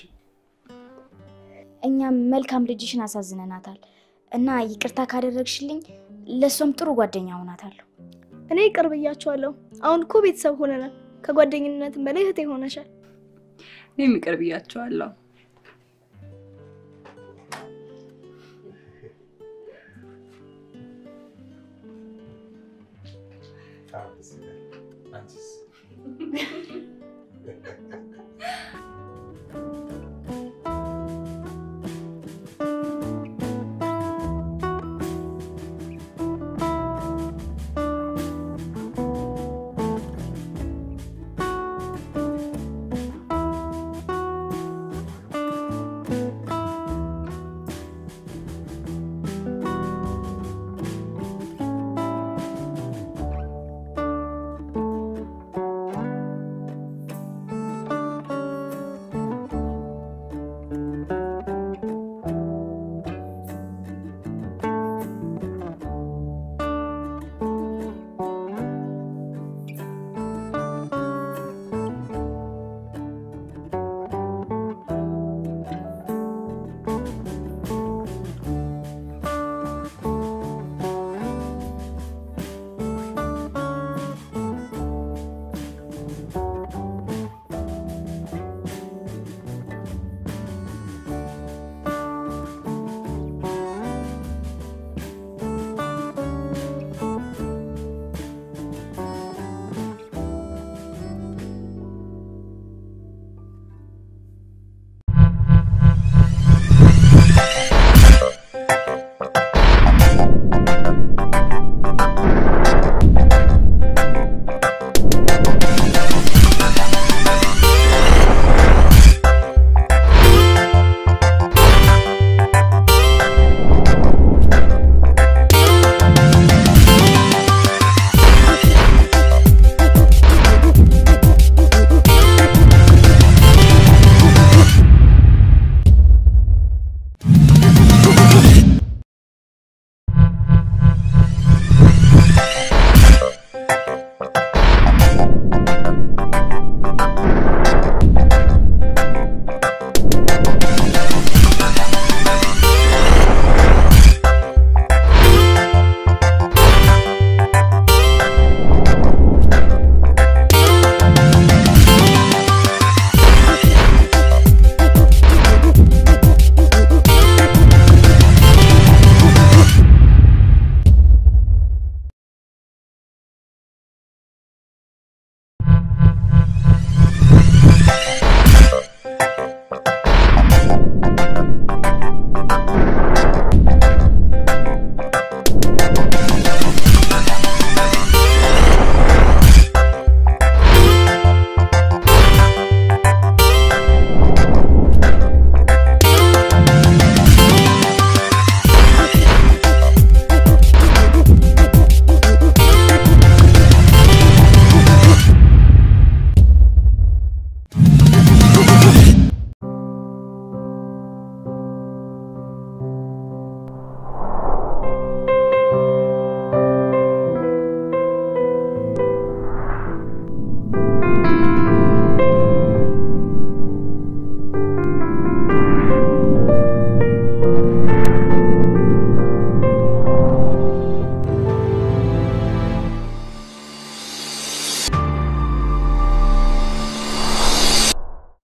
እኛም መልካም ልጅሽን አሳዝነናታል እና ይቅርታ ካደረግሽልኝ ለሷም ጥሩ ጓደኛ ሆናታለሁ። እኔ ይቅር ብያቸዋለሁ። አሁን እኮ ቤተሰብ ሆነናል። ከጓደኝነት በላይ እህቴ ሆነሻል። እኔም ይቅር ብያቸዋለሁ። አንቺስ